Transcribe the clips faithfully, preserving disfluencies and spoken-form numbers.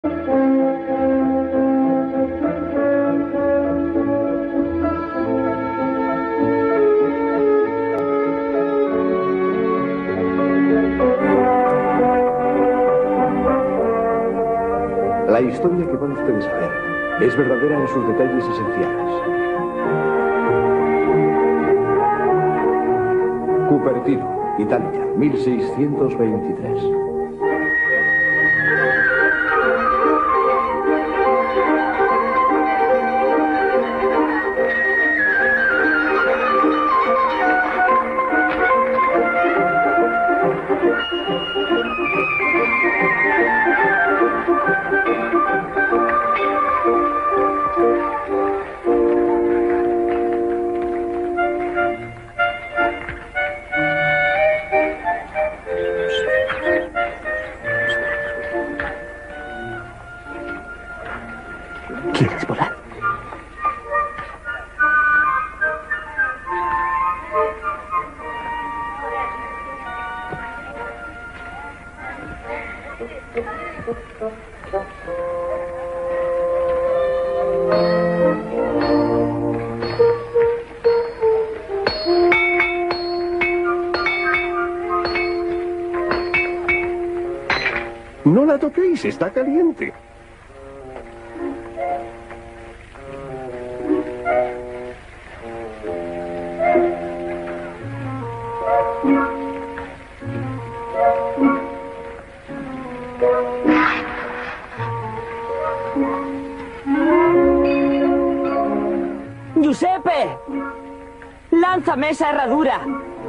La historia que van ustedes a ver es verdadera en sus detalles esenciales. Cupertino, Italia, mil seiscientos veintitrés. ¿Quieres volar? No la toquéis, está caliente. ¡Giuseppe! ¡Lánzame esa herradura!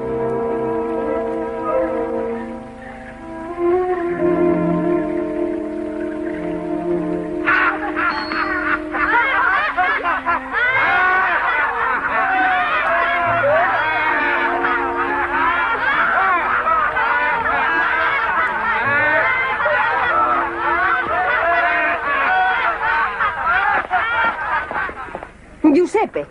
Giuseppe.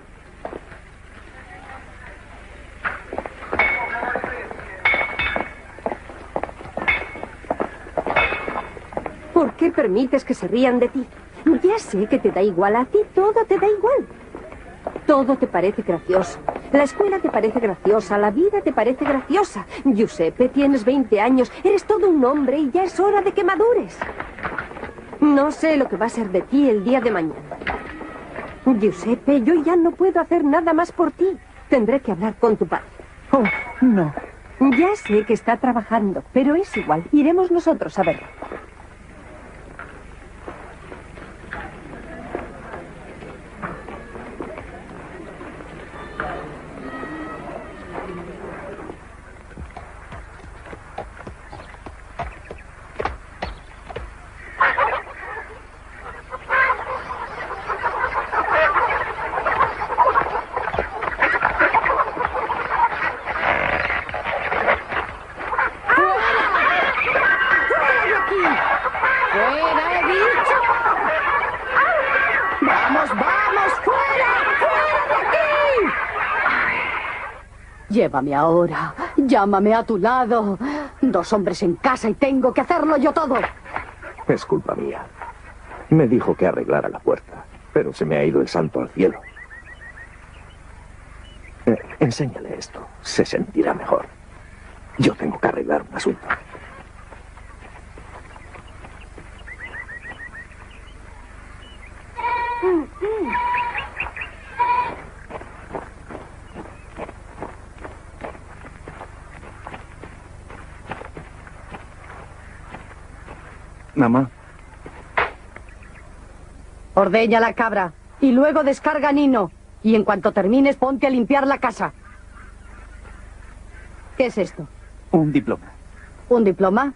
¿Por qué permites que se rían de ti? Ya sé que te da igual a ti, todo te da igual. Todo te parece gracioso. La escuela te parece graciosa, la vida te parece graciosa. Giuseppe, tienes veinte años, eres todo un hombre y ya es hora de que madures. No sé lo que va a ser de ti el día de mañana. Giuseppe, yo ya no puedo hacer nada más por ti. Tendré que hablar con tu padre. Oh, no. Ya sé que está trabajando, pero es igual. Iremos nosotros a verlo. Llévame ahora. Llámame a tu lado. Dos hombres en casa y tengo que hacerlo yo todo. Es culpa mía. Me dijo que arreglara la puerta, pero se me ha ido el santo al cielo. Eh, enséñale esto. Se sentirá mejor. Yo tengo que arreglar un asunto. Mamá. Ordeña la cabra y luego descarga a Nino. Y en cuanto termines, ponte a limpiar la casa. ¿Qué es esto? Un diploma. ¿Un diploma?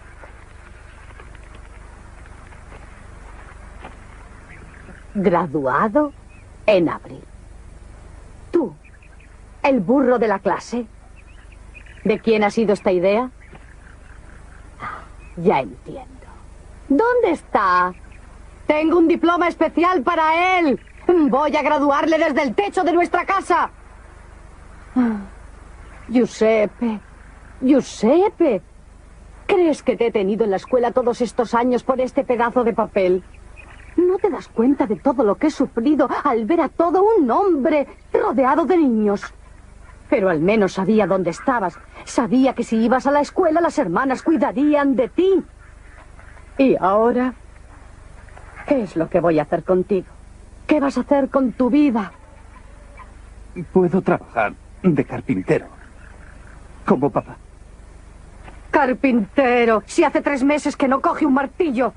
Graduado en abril. Tú, el burro de la clase. ¿De quién ha sido esta idea? Ah, ya entiendo. ¿Dónde está? Tengo un diploma especial para él. Voy a graduarle desde el techo de nuestra casa. Ah, Giuseppe, Giuseppe. ¿Crees que te he tenido en la escuela todos estos años por este pedazo de papel? ¿No te das cuenta de todo lo que he sufrido al ver a todo un hombre rodeado de niños? Pero al menos sabía dónde estabas. Sabía que si ibas a la escuela las hermanas cuidarían de ti. Y ahora, ¿qué es lo que voy a hacer contigo? ¿Qué vas a hacer con tu vida? Puedo trabajar de carpintero. Como papá. Carpintero, si hace tres meses que no coge un martillo.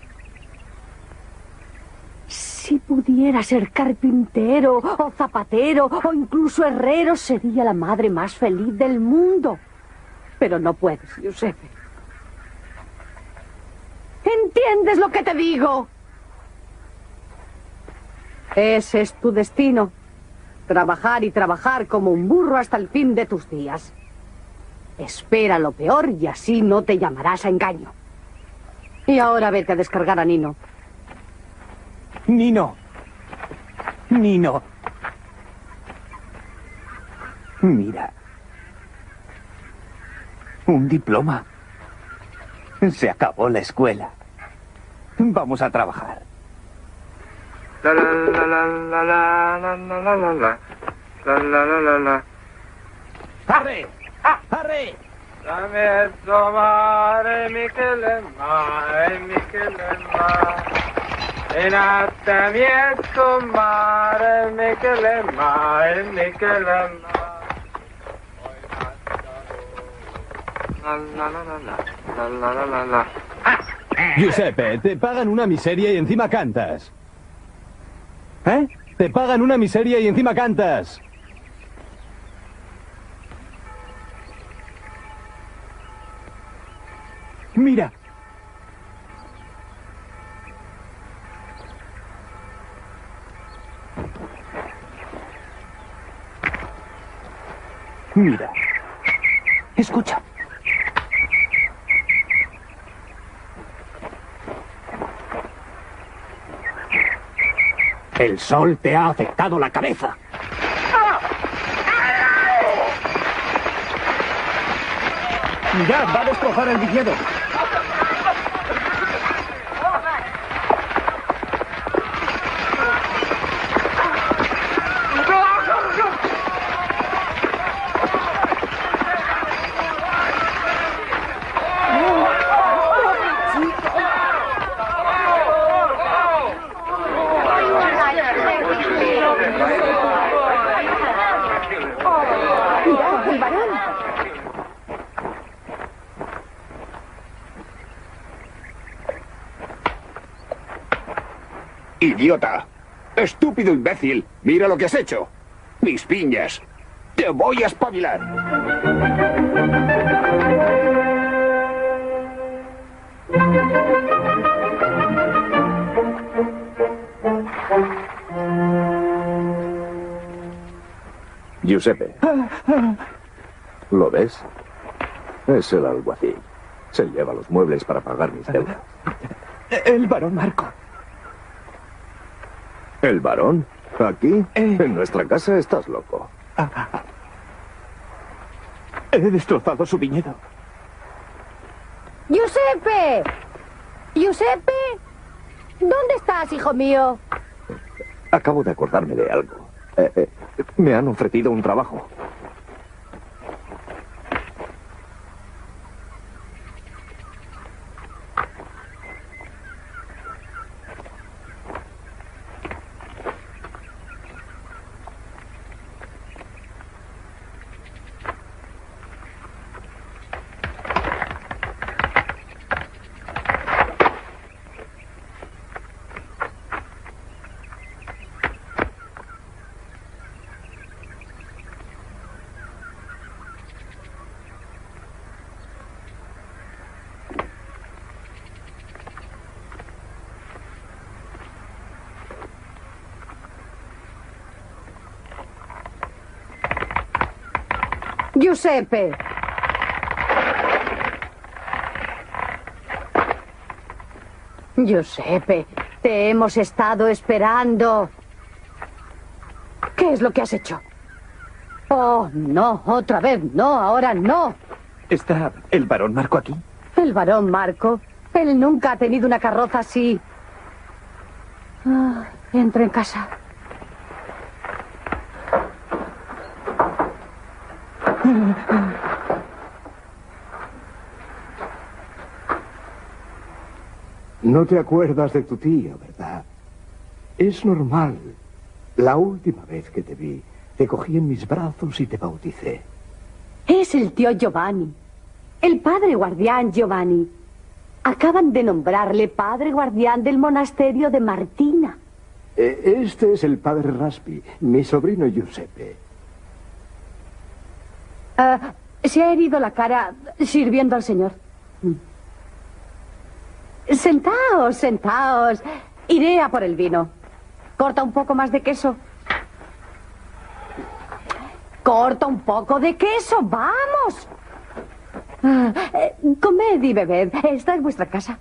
Si pudiera ser carpintero, o zapatero, o incluso herrero, sería la madre más feliz del mundo. Pero no puedes, Giuseppe. ¿Entiendes lo que te digo? Ese es tu destino. Trabajar y trabajar como un burro hasta el fin de tus días. Espera lo peor y así no te llamarás a engaño. Y ahora vete a descargar a Nino. Nino. Nino. Mira. Un diploma. Se acabó la escuela. Vamos a trabajar. La la la la la la la la la la la la la la la la. ¡Harry! ¡Harry! Dame esto, mare Michele, mare Michele, mare. Inate miesto, mare Michele, mare Michele, mare. La la la la la la la la la. Giuseppe, te pagan una miseria y encima cantas. ¿Eh? Te pagan una miseria y encima cantas. Mira. Mira. Escucha. El sol te ha afectado la cabeza. Mirad, va a destrozar el viñedo. Mirad, el varón. ¡Idiota! ¡Estúpido imbécil! ¡Mira lo que has hecho! ¡Mis piñas! ¡Te voy a espabilar! Giuseppe. ¿Lo ves? Es el alguacil. Se lleva los muebles para pagar mis deudas. El varón Marco. ¿El varón? ¿Aquí? Eh. En nuestra casa estás loco. He destrozado su viñedo. ¡Giuseppe! ¡Giuseppe! ¿Dónde estás, hijo mío? Acabo de acordarme de algo. Eh, eh, me han ofrecido un trabajo. Giuseppe. Giuseppe, te hemos estado esperando. ¿Qué es lo que has hecho? Oh, no, otra vez no, ahora no. ¿Está el varón Marco aquí? El varón Marco. Él nunca ha tenido una carroza así. Ah, entra en casa. No te acuerdas de tu tío, ¿verdad? Es normal. La última vez que te vi, te cogí en mis brazos y te bauticé. Es el tío Giovanni. El padre guardián Giovanni. Acaban de nombrarle padre guardián del monasterio de Martina. Eh, Este es el padre Raspi, mi sobrino Giuseppe. Ah, se ha herido la cara sirviendo al señor. Sentaos, sentaos. Iré a por el vino. Corta un poco más de queso. Corta un poco de queso, vamos. Ah, eh, comed y bebed. Esta es vuestra casa.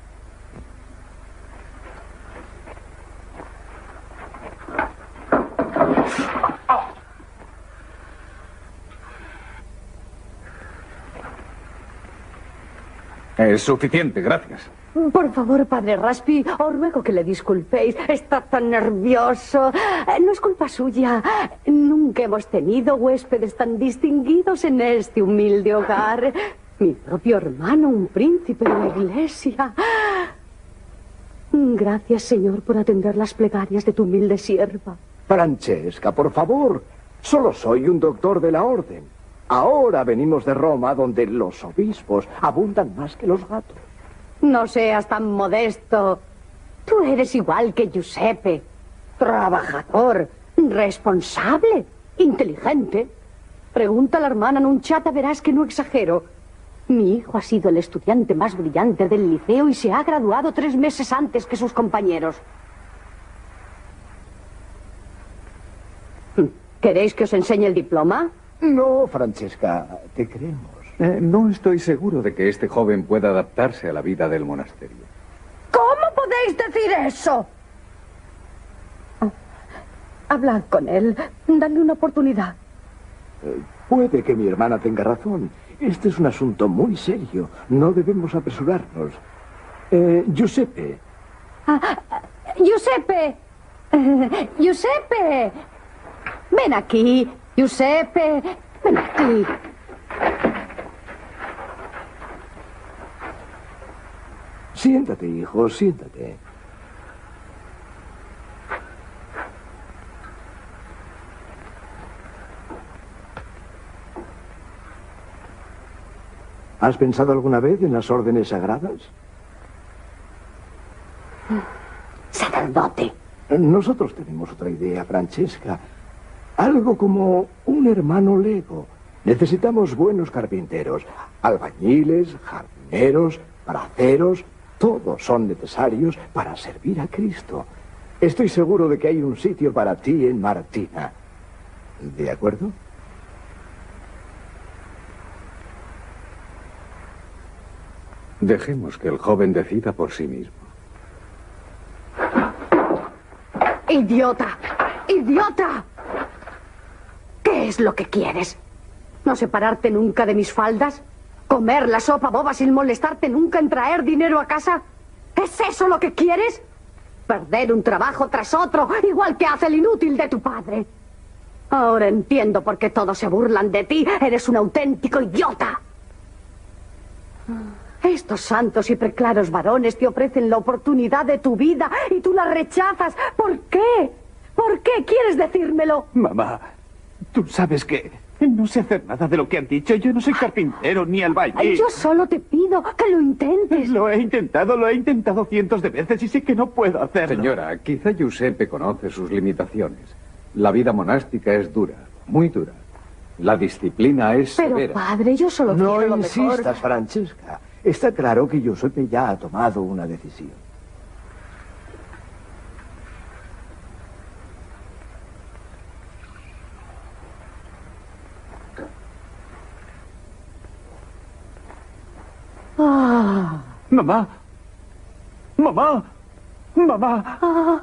Es suficiente, gracias. Por favor, padre Raspi, os ruego que le disculpéis. Está tan nervioso. Eh, No es culpa suya. Nunca hemos tenido huéspedes tan distinguidos en este humilde hogar. Mi propio hermano, un príncipe de la iglesia. Gracias, Señor, por atender las plegarias de tu humilde sierva. Francesca, por favor. Solo soy un doctor de la orden. Ahora venimos de Roma, donde los obispos abundan más que los gatos. No seas tan modesto. Tú eres igual que Giuseppe. Trabajador, responsable, inteligente. Pregunta a la hermana Nunchata, verás que no exagero. Mi hijo ha sido el estudiante más brillante del liceo y se ha graduado tres meses antes que sus compañeros. ¿Queréis que os enseñe el diploma? No, Francesca, te creemos. Eh, no estoy seguro de que este joven pueda adaptarse a la vida del monasterio. ¿Cómo podéis decir eso? Hablad con él. Dadle una oportunidad. Eh, puede que mi hermana tenga razón. Este es un asunto muy serio. No debemos apresurarnos. Eh, Giuseppe. Ah, Giuseppe. Eh, Giuseppe. Ven aquí. Giuseppe. Ven aquí. Siéntate, hijo, siéntate. ¿Has pensado alguna vez en las órdenes sagradas? Sacerdote. Nosotros tenemos otra idea, Francesca. Algo como un hermano Lego. Necesitamos buenos carpinteros, albañiles, jardineros, braceros. Todos son necesarios para servir a Cristo. Estoy seguro de que hay un sitio para ti en Martina. ¿De acuerdo? Dejemos que el joven decida por sí mismo. ¡Idiota! ¡Idiota! ¿Qué es lo que quieres? ¿No separarte nunca de mis faldas? ¿Comer la sopa boba sin molestarte nunca en traer dinero a casa? ¿Es eso lo que quieres? Perder un trabajo tras otro, igual que hace el inútil de tu padre. Ahora entiendo por qué todos se burlan de ti. Eres un auténtico idiota. Estos santos y preclaros varones te ofrecen la oportunidad de tu vida y tú la rechazas. ¿Por qué? ¿Por qué quieres decírmelo? Mamá, tú sabes que no sé hacer nada de lo que han dicho. Yo no soy carpintero ni albañil. Yo solo te pido que lo intentes. Lo he intentado, lo he intentado cientos de veces y sé que no puedo hacerlo. Señora, quizá Giuseppe conoce sus limitaciones. La vida monástica es dura, muy dura. La disciplina es Pero, severa. padre, yo solo No quiero lo mejor. insistas, Francesca. Está claro que Giuseppe ya ha tomado una decisión. Ah, Mamá. Mamá. Mamá. ah.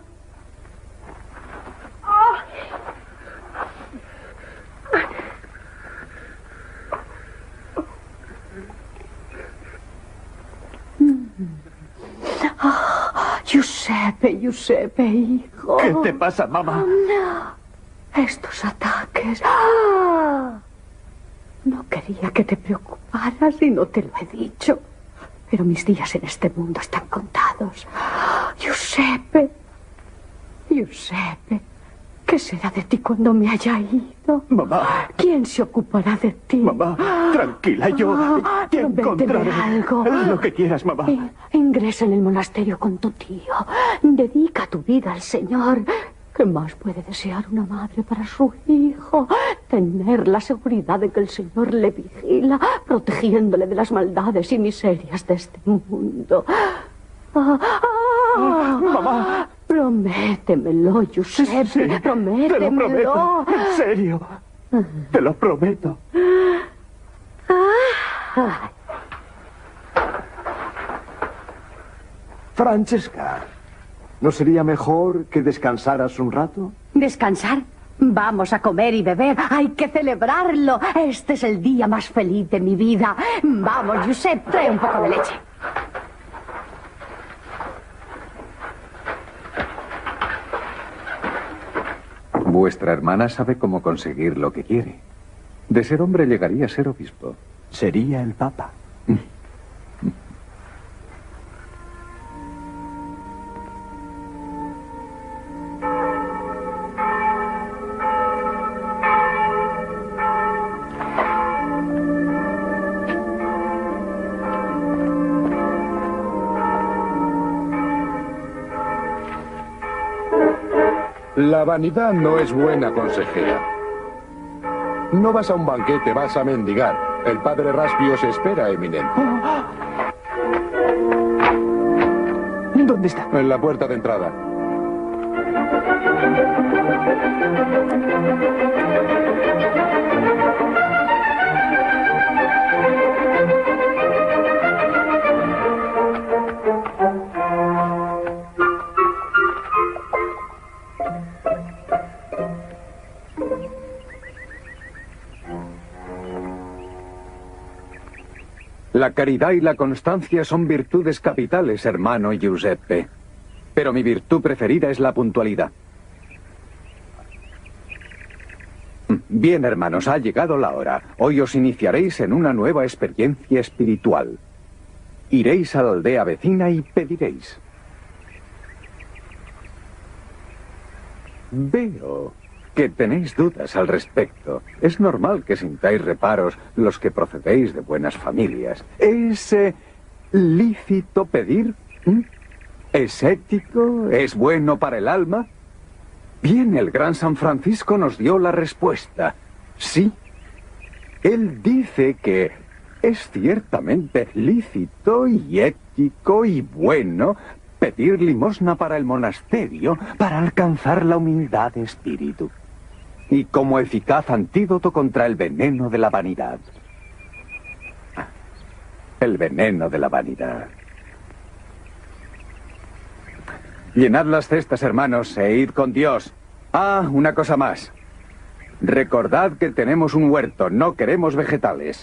Giuseppe, Giuseppe, hijo. ¿Qué te pasa, mamá? Estos ataques. ¡Ah! No quería que te preocuparas y no te lo he dicho. Pero mis días en este mundo están contados. Giuseppe, Giuseppe, ¿qué será de ti cuando me haya ido? Mamá. ¿Quién se ocupará de ti? Mamá, tranquila, yo te encontraré algo. Lo que quieras, mamá. In- ingresa en el monasterio con tu tío. Dedica tu vida al Señor. ¿Qué más puede desear una madre para su hijo? Tener la seguridad de que el Señor le vigila, protegiéndole de las maldades y miserias de este mundo. Ah, ah, Mamá. Prométemelo, Giuseppe. Sí, prométemelo. Te lo prometo. En serio. Te lo prometo. Ah. Francesca, ¿no sería mejor que descansaras un rato? ¿Descansar? Vamos a comer y beber. Hay que celebrarlo. Este es el día más feliz de mi vida. Vamos, Giuseppe, trae un poco de leche. Vuestra hermana sabe cómo conseguir lo que quiere. De ser hombre llegaría a ser obispo. Sería el Papa. La vanidad no es buena consejera. No vas a un banquete, vas a mendigar. El padre Raspio se espera, eminente. ¿Dónde está? En la puerta de entrada. La caridad y la constancia son virtudes capitales, hermano Giuseppe. Pero mi virtud preferida es la puntualidad. Bien, hermanos, ha llegado la hora. Hoy os iniciaréis en una nueva experiencia espiritual. Iréis a la aldea vecina y pediréis. Veo que tenéis dudas al respecto. Es normal que sintáis reparos los que procedéis de buenas familias. ¿Es eh, lícito pedir? ¿Mm? ¿Es ético? ¿Es bueno para el alma? Bien, el gran San Francisco nos dio la respuesta. Sí. Él dice que es ciertamente lícito y ético y bueno pedir limosna para el monasterio para alcanzar la humildad de espíritu. Y como eficaz antídoto contra el veneno de la vanidad. El veneno de la vanidad. Llenad las cestas, hermanos, e id con Dios. Ah, una cosa más. Recordad que tenemos un huerto, no queremos vegetales.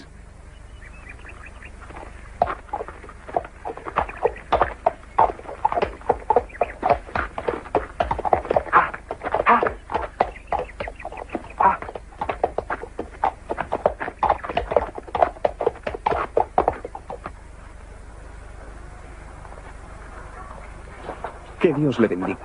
Que Dios le bendiga.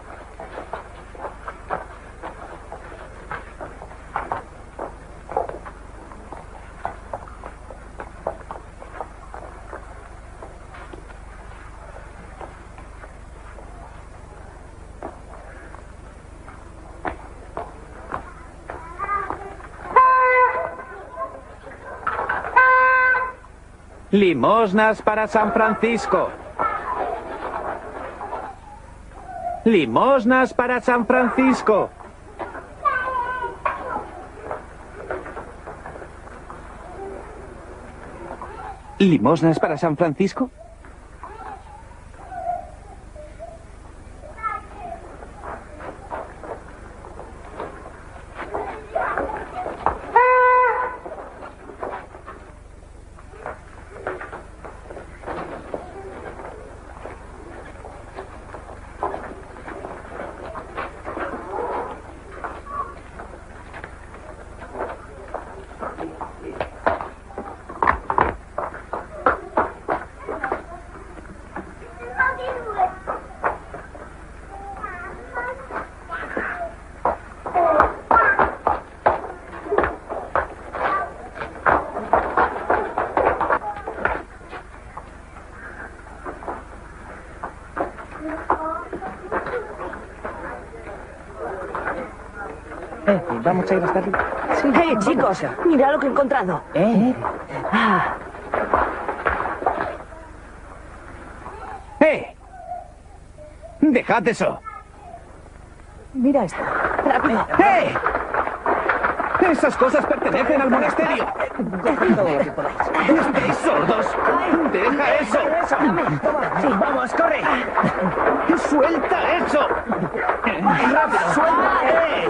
Limosnas para San Francisco. Limosnas para San Francisco. ¿Limosnas para San Francisco? Eh, vamos a ir hasta arriba. Sí, ¡Hey, chicos! Mira lo que he encontrado. ¿Eh? Ah. ¡Eh! ¡Dejad eso! Mira esto. ¡Rápido! ¡Eh! ¡Esas cosas pertenecen al monasterio! Coged todo lo que podáis. ¿Estáis sordos? ¡Deja eso! Eso, dame. Toma. Sí, vamos, corre. ¡Suelta eso! Rápido. Suelta. ¡Eh!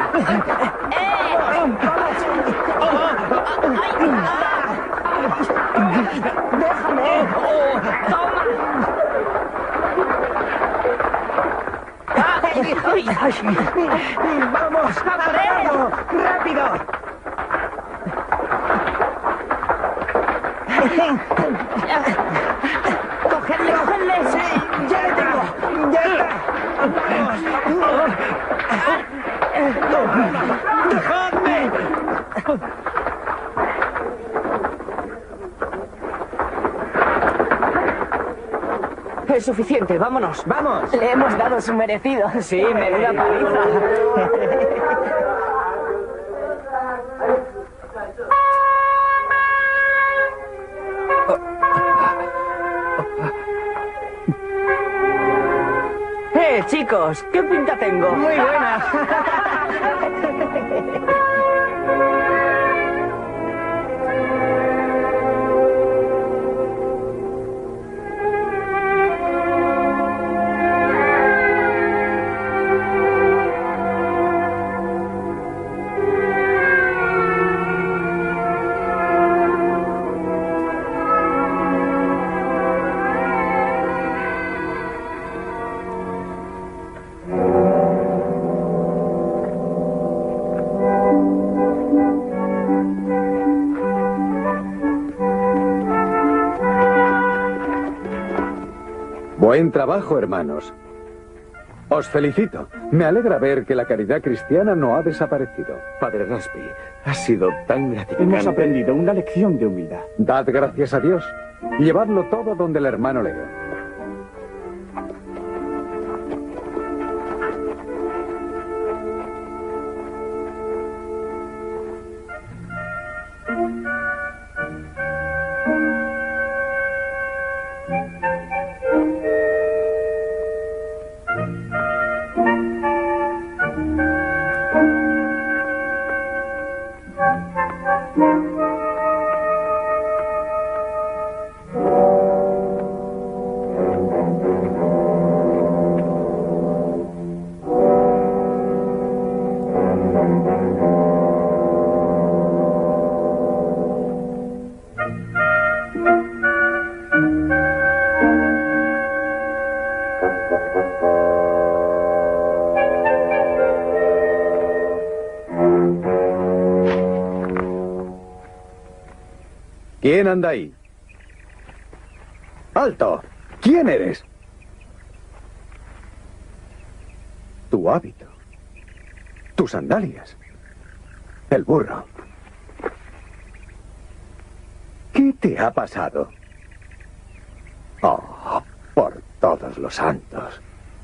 Déjame. Vamos, agarrarlo. Rápido. ¡Cogedle, cogedle! Sí, ya le tengo. Ya está. ¡Dejadme! Es suficiente, vámonos. Vamos. Le hemos dado su merecido. Sí, menuda paliza. ¡Eh, chicos! ¿Qué pinta tengo? Muy buena. Buen trabajo, hermanos. Os felicito. Me alegra ver que la caridad cristiana no ha desaparecido. Padre Raspi, ha sido tan gratificante. Hemos aprendido una lección de humildad. Dad gracias a Dios y llevadlo todo donde el hermano Leo. ¿Quién anda ahí? ¡Alto! ¿Quién eres? Tu hábito. Tus sandalias. El burro. ¿Qué te ha pasado? Oh, por todos los santos.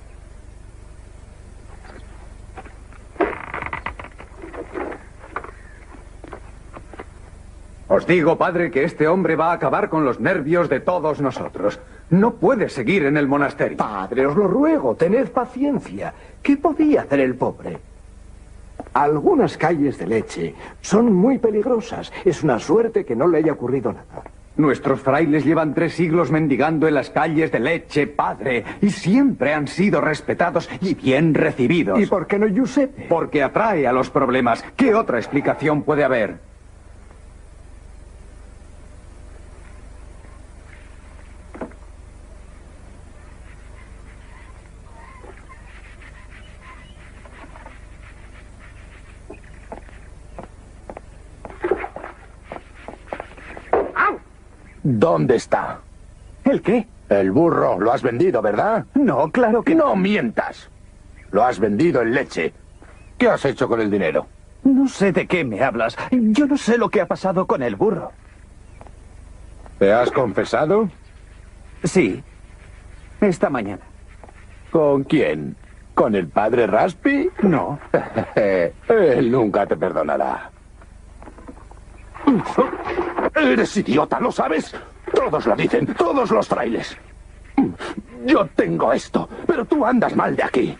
Os digo, padre, que este hombre va a acabar con los nervios de todos nosotros. No puede seguir en el monasterio. Padre, os lo ruego, tened paciencia. ¿Qué podía hacer el pobre? Algunas calles de leche son muy peligrosas. Es una suerte que no le haya ocurrido nada. Nuestros frailes llevan tres siglos mendigando en las calles de leche, padre, y siempre han sido respetados y bien recibidos. ¿Y por qué no Giuseppe? Porque atrae a los problemas. ¿Qué otra explicación puede haber? ¿Dónde está? ¿El qué? El burro. Lo has vendido, ¿verdad? No, claro que no. No mientas. Lo has vendido en leche. ¿Qué has hecho con el dinero? No sé de qué me hablas. Yo no sé lo que ha pasado con el burro. ¿Te has confesado? Sí. Esta mañana. ¿Con quién? ¿Con el padre Raspi? No. Él nunca te perdonará. Eres idiota, ¿lo sabes? Todos lo dicen, todos los frailes. Yo tengo esto, pero tú andas mal de aquí.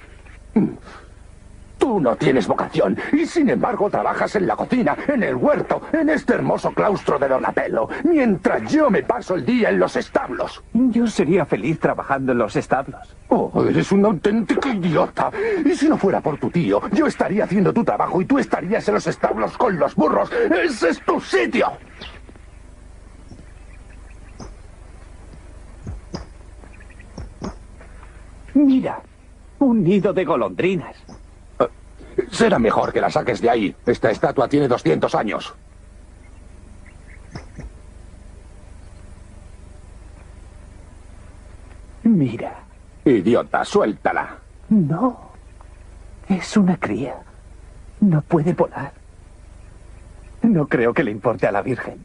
Tú no tienes vocación y sin embargo trabajas en la cocina, en el huerto, en este hermoso claustro de Donatello, mientras yo me paso el día en los establos. Yo sería feliz trabajando en los establos. Oh, eres un auténtico idiota. Y si no fuera por tu tío, yo estaría haciendo tu trabajo y tú estarías en los establos con los burros. ¡Ese es tu sitio! Mira, un nido de golondrinas. Será mejor que la saques de ahí. Esta estatua tiene doscientos años. Mira. Idiota, suéltala. No. Es una cría. No puede volar. No creo que le importe a la Virgen.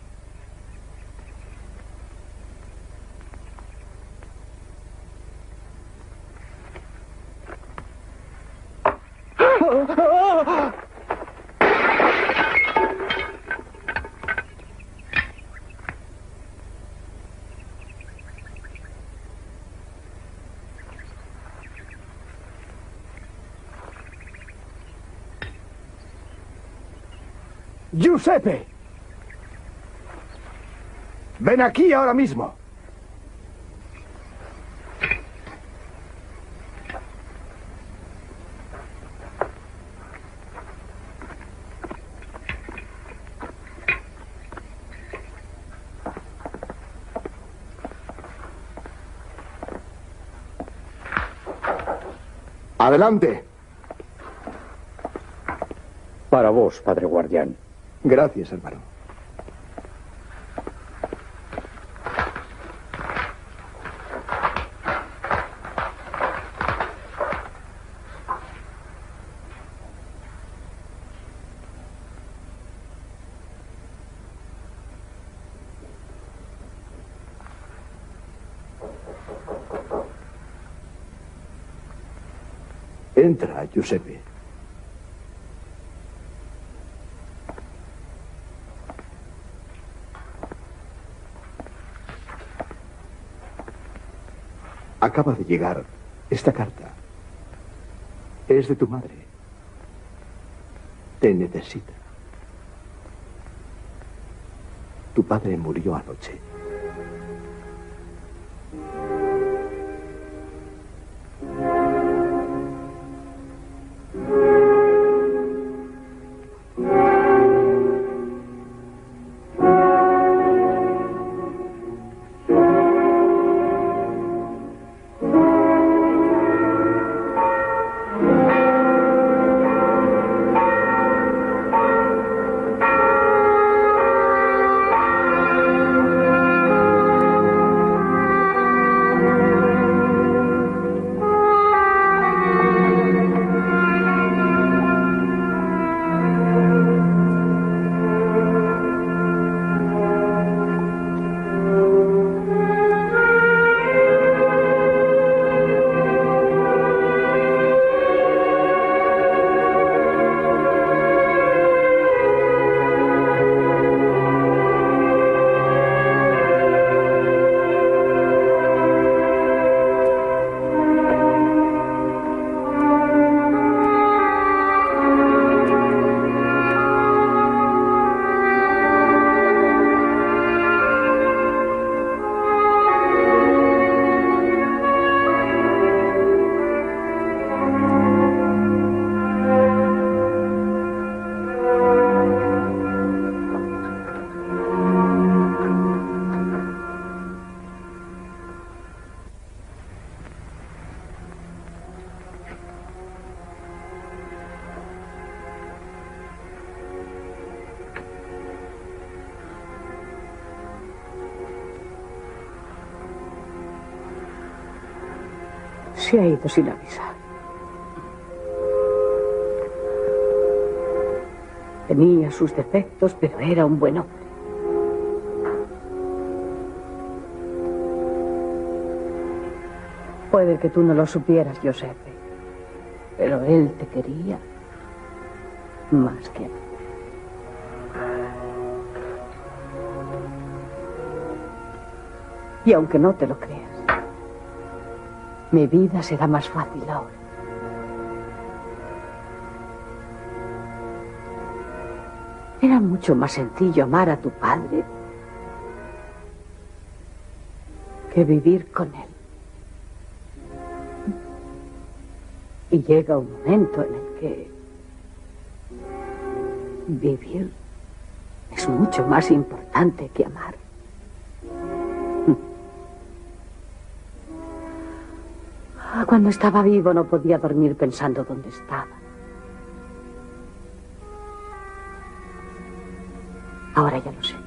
¡Giuseppe! ¡Ven aquí ahora mismo! ¡Adelante! Para vos, padre guardián. Gracias, hermano. Entra, Giuseppe. Acaba de llegar esta carta. Es de tu madre. Te necesita. Tu padre murió anoche. Se ha ido sin avisar. Tenía sus defectos, pero era un buen hombre. Puede que tú no lo supieras, Giuseppe, Pero él te quería más que a mí. Y aunque no te lo creas, mi vida será más fácil ahora. Era mucho más sencillo amar a tu padre que vivir con él. Y llega un momento en el que vivir es mucho más importante que amar. Cuando estaba vivo no podía dormir pensando dónde estaba. Ahora ya lo sé.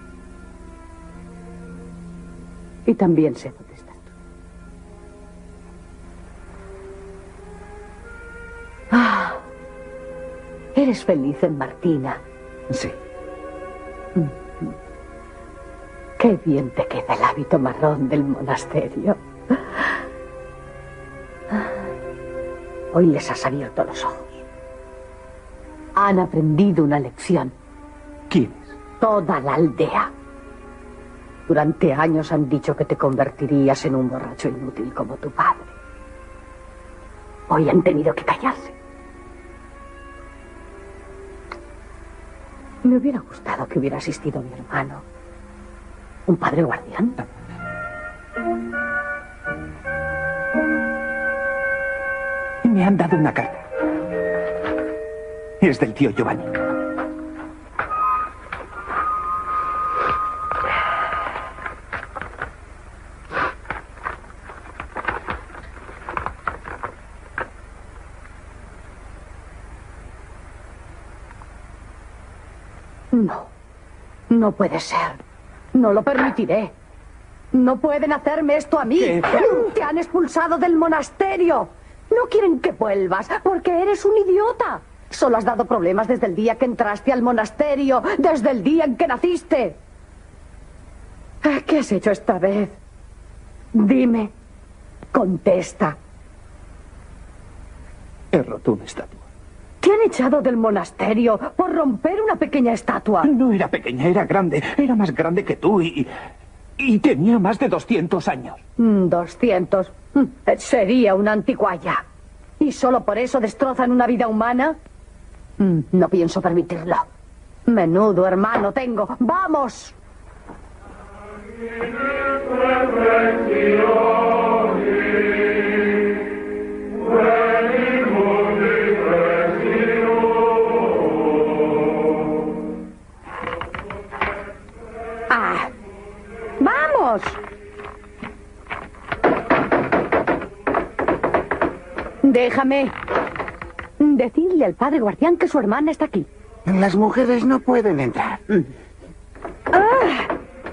Y también sé dónde estás tú. Ah, eres feliz en Martina. Sí. Qué bien te queda el hábito marrón del monasterio. Hoy les has abierto los ojos. Han aprendido una lección. ¿Quiénes? Toda la aldea. Durante años han dicho que te convertirías en un borracho inútil como tu padre. Hoy han tenido que callarse. Me hubiera gustado que hubiera asistido mi hermano. ¿Un padre guardián? Me han dado una carta. Es del tío Giovanni. No, no puede ser. No lo permitiré. No pueden hacerme esto a mí. ¿Qué? Te han expulsado del monasterio. No quieren que vuelvas porque eres un idiota. Solo has dado problemas desde el día que entraste al monasterio, desde el día en que naciste. ¿Qué has hecho esta vez? Dime. Contesta. He roto una estatua. Te han echado del monasterio por romper una pequeña estatua. No era pequeña, era grande. Era más grande que tú y... y tenía más de doscientos años. Doscientos. Sería una anticuaya. ¿Y solo por eso destrozan una vida humana? No pienso permitirlo. Menudo hermano tengo. ¡Vamos! ¡Ah! ¡Vamos! Déjame. Decidle al padre guardián que su hermana está aquí. Las mujeres no pueden entrar. ¡Ah!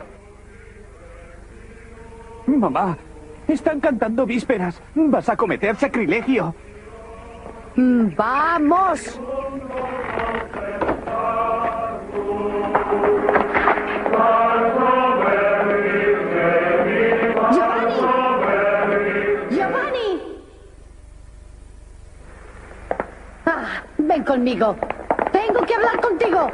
Mamá, están cantando vísperas. Vas a cometer sacrilegio. ¡Vamos! ¡Giovanni! ¡Giovanni! Ah, ven conmigo. Tengo que hablar contigo.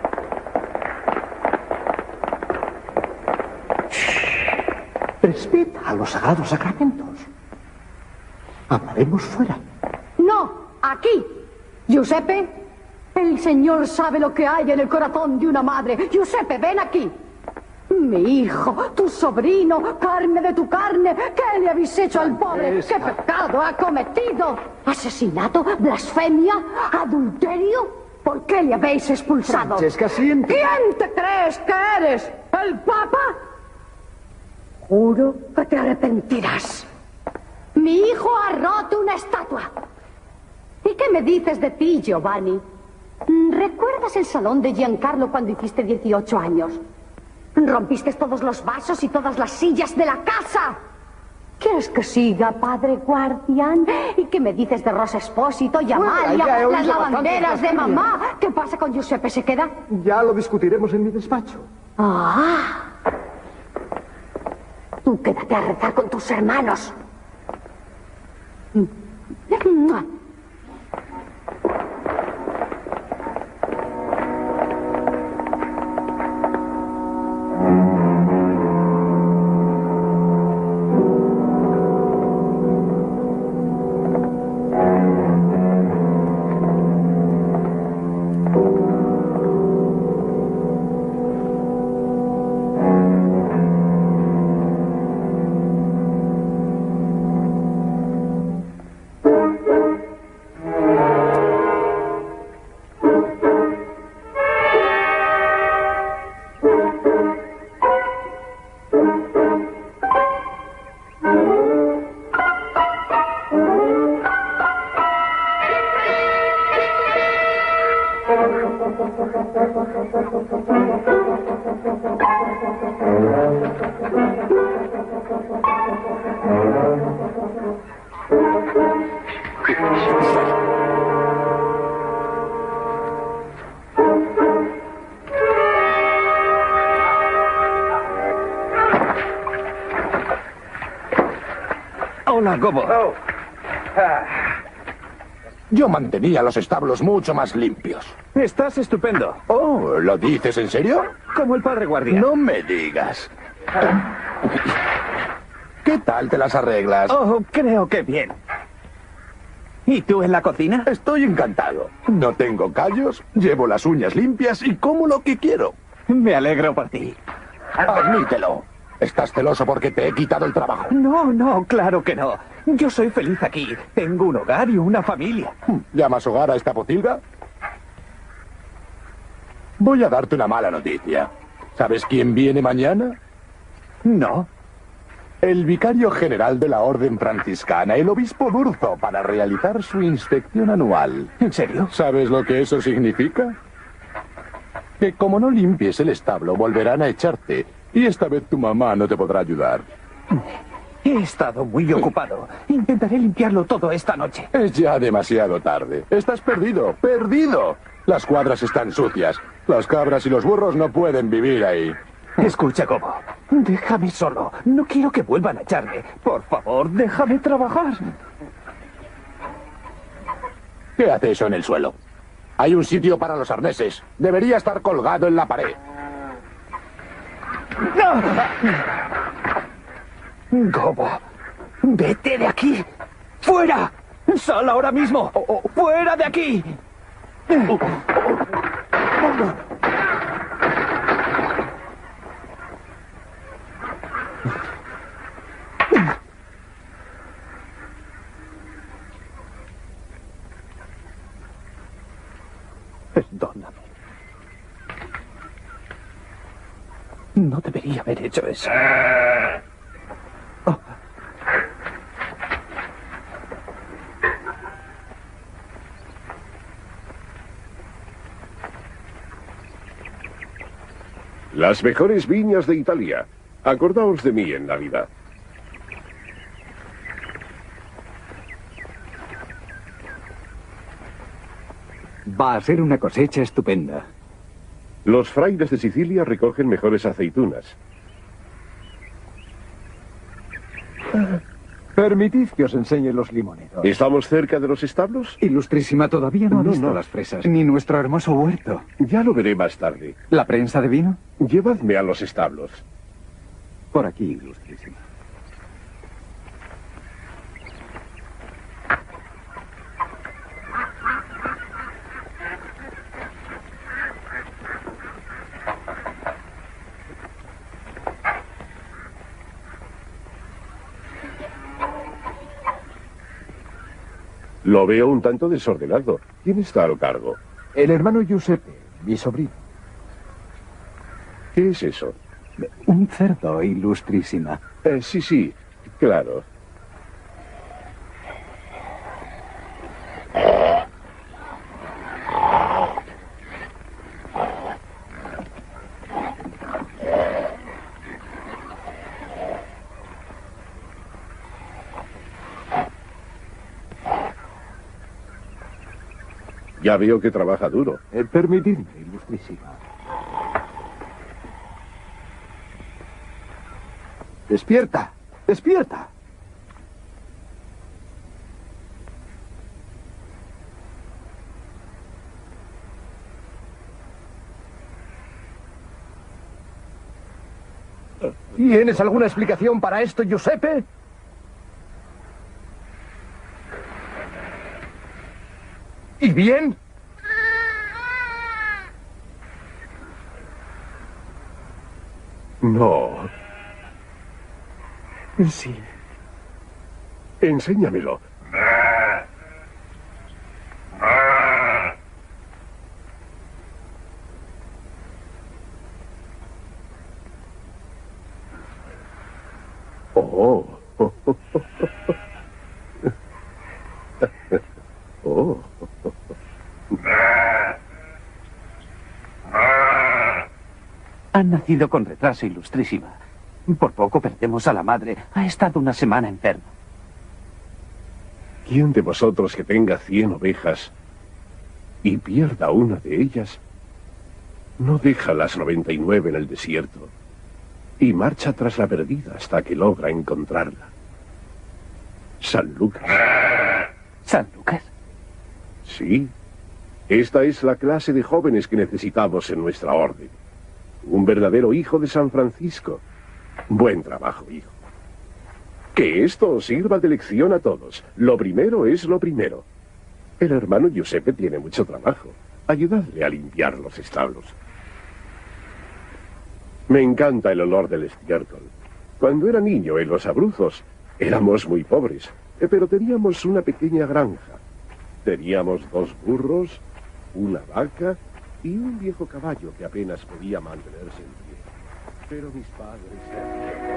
Respeta a los sagrados sacramentos. Hablaremos fuera. No, aquí. Giuseppe, el Señor sabe lo que hay en el corazón de una madre. Giuseppe, ven aquí. Mi hijo, tu sobrino, carne de tu carne. ¿Qué le habéis hecho al pobre? ¿Qué pecado ha cometido? ¿Asesinato? ¿Blasfemia? ¿Adulterio? ¿Por qué le habéis expulsado? Francesca, siente. ¿Quién te crees que eres? ¿El Papa? Juro que te arrepentirás. Mi hijo ha roto una estatua. ¿Y qué me dices de ti, Giovanni? ¿Recuerdas el salón de Giancarlo cuando hiciste dieciocho años? Rompiste todos los vasos y todas las sillas de la casa. ¿Quieres que siga, padre guardián? ¿Y qué me dices de Rosa Espósito y Amalia, ya he oído las lavanderas bastante de blasfemia. mamá? ¿Qué pasa con Giuseppe? ¿Se queda? Ya lo discutiremos en mi despacho. Ah. Tú quédate a rezar con tus hermanos. Perdona, Gobo. Oh. Ah. Yo mantenía los establos mucho más limpios. Estás estupendo. Oh, ¿lo dices en serio? Como el padre guardián. No me digas. ¿Qué tal te las arreglas? Oh, creo que bien. ¿Y tú en la cocina? Estoy encantado. No tengo callos, llevo las uñas limpias y como lo que quiero. Me alegro por ti. Admítelo. ¿Estás celoso porque te he quitado el trabajo? No, no, claro que no. Yo soy feliz aquí. Tengo un hogar y una familia. ¿Llamas hogar a esta pocilga? Voy a darte una mala noticia. ¿Sabes quién viene mañana? No. El vicario general de la Orden Franciscana, el obispo Durzo, para realizar su inspección anual. ¿En serio? ¿Sabes lo que eso significa? Que como no limpies el establo, volverán a echarte. Y esta vez tu mamá no te podrá ayudar. He estado muy ocupado. Intentaré limpiarlo todo esta noche. Es ya demasiado tarde. Estás perdido, perdido. Las cuadras están sucias. Las cabras y los burros no pueden vivir ahí. Escucha, Gobo. Déjame solo. No quiero que vuelvan a echarme. Por favor, déjame trabajar. ¿Qué hace eso en el suelo? Hay un sitio para los arneses. Debería estar colgado en la pared. ¡No! Gobo, vete de aquí. ¡Fuera! ¡Sal ahora mismo! ¡Fuera de aquí! Perdóname. No debería haber hecho eso. Oh. Las mejores viñas de Italia. Acordaos de mí en Navidad. Va a ser una cosecha estupenda. Los frailes de Sicilia recogen mejores aceitunas. Permitid que os enseñe los limoneros. ¿Estamos cerca de los establos? Ilustrísima, todavía no ha No, visto no. las fresas, ni nuestro hermoso huerto. Ya lo veré más tarde. ¿La prensa de vino? Llevadme a los establos. Por aquí, ilustrísima. Lo veo un tanto desordenado. ¿Quién está al cargo? El hermano Giuseppe, mi sobrino. ¿Qué es eso? Un cerdo, ilustrísima. Eh, sí, sí, claro. Ya veo que trabaja duro. Eh, permitidme, ilustrísima. Despierta, despierta. ¿Tienes alguna explicación para esto, Giuseppe? ¿Y bien? No. Sí. Enséñamelo. Oh. Oh. Han nacido con retraso, ilustrísima. Por poco perdemos a la madre. Ha estado una semana enferma. ¿Quién de vosotros que tenga cien ovejas y pierda una de ellas, no deja las noventa y nueve en el desierto y marcha tras la perdida hasta que logra encontrarla? San Lucas. ¿San Lucas? Sí. Esta es la clase de jóvenes que necesitamos en nuestra orden. Un verdadero hijo de San Francisco. Buen trabajo, hijo. Que esto os sirva de lección a todos. Lo primero es lo primero. El hermano Giuseppe tiene mucho trabajo. Ayudadle a limpiar los establos. Me encanta el olor del estiércol. Cuando era niño en los Abruzos, éramos muy pobres, pero teníamos una pequeña granja. Teníamos dos burros, una vaca y un viejo caballo que apenas podía mantenerse en pie. Pero mis padres...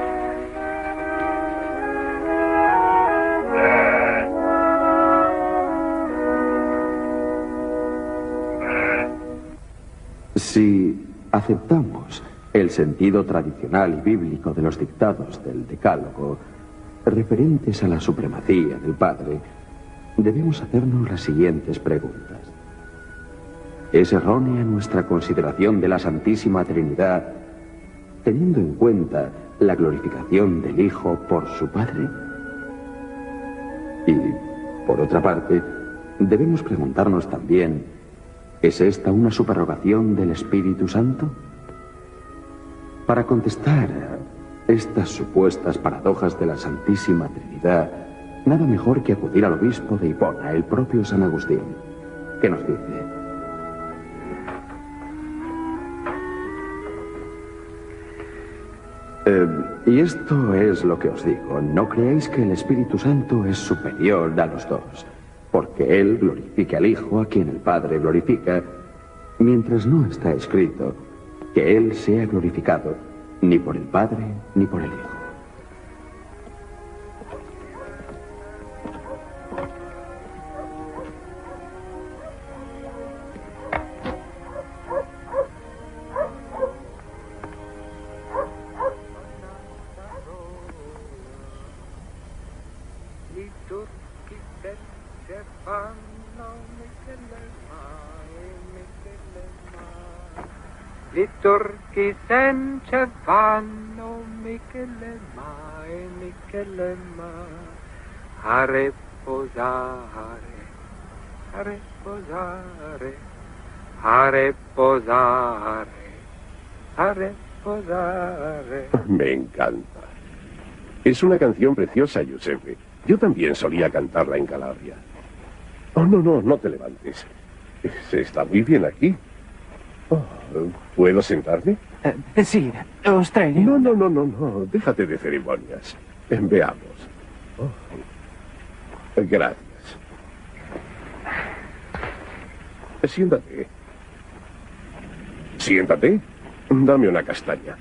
Si aceptamos el sentido tradicional y bíblico de los dictados del Decálogo referentes a la supremacía del Padre, debemos hacernos las siguientes preguntas. ¿Es errónea nuestra consideración de la Santísima Trinidad teniendo en cuenta la glorificación del Hijo por su Padre? Y, por otra parte, debemos preguntarnos también, ¿es esta una subrogación del Espíritu Santo? Para contestar a estas supuestas paradojas de la Santísima Trinidad, nada mejor que acudir al obispo de Hipona, el propio San Agustín, que nos dice: eh, y esto es lo que os digo, no creáis que el Espíritu Santo es superior a los dos, porque Él glorifica al Hijo, a quien el Padre glorifica, mientras no está escrito que Él sea glorificado ni por el Padre ni por el Hijo. Liturgisence vanno Michelema e Michelema a reposare, a reposare, a reposare, a reposare. Me encanta. Es una canción preciosa, Giuseppe. Yo también solía cantarla en Calabria. Oh, no, no, no te levantes. Se está muy bien aquí. Oh, ¿puedo sentarme? Uh, sí, os traeré. No, no, no, no, no. Déjate de ceremonias. Veamos. Oh. Gracias. Siéntate. Siéntate. Dame una castaña.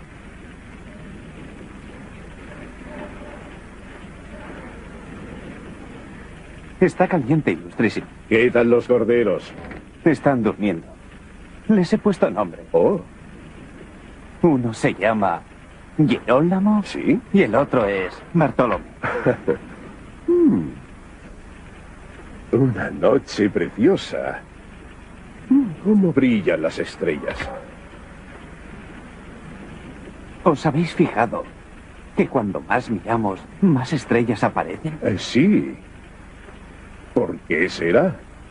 Está caliente, ilustrísimo. ¿Qué tal los corderos? Están durmiendo. Les he puesto nombre. Oh. Uno se llama Girolamo. Sí. Y el otro es Bartolomé. mm. Una noche preciosa. ¿Cómo brillan las estrellas? ¿Os habéis fijado que cuando más miramos, más estrellas aparecen? Eh, sí. ¿Por qué será?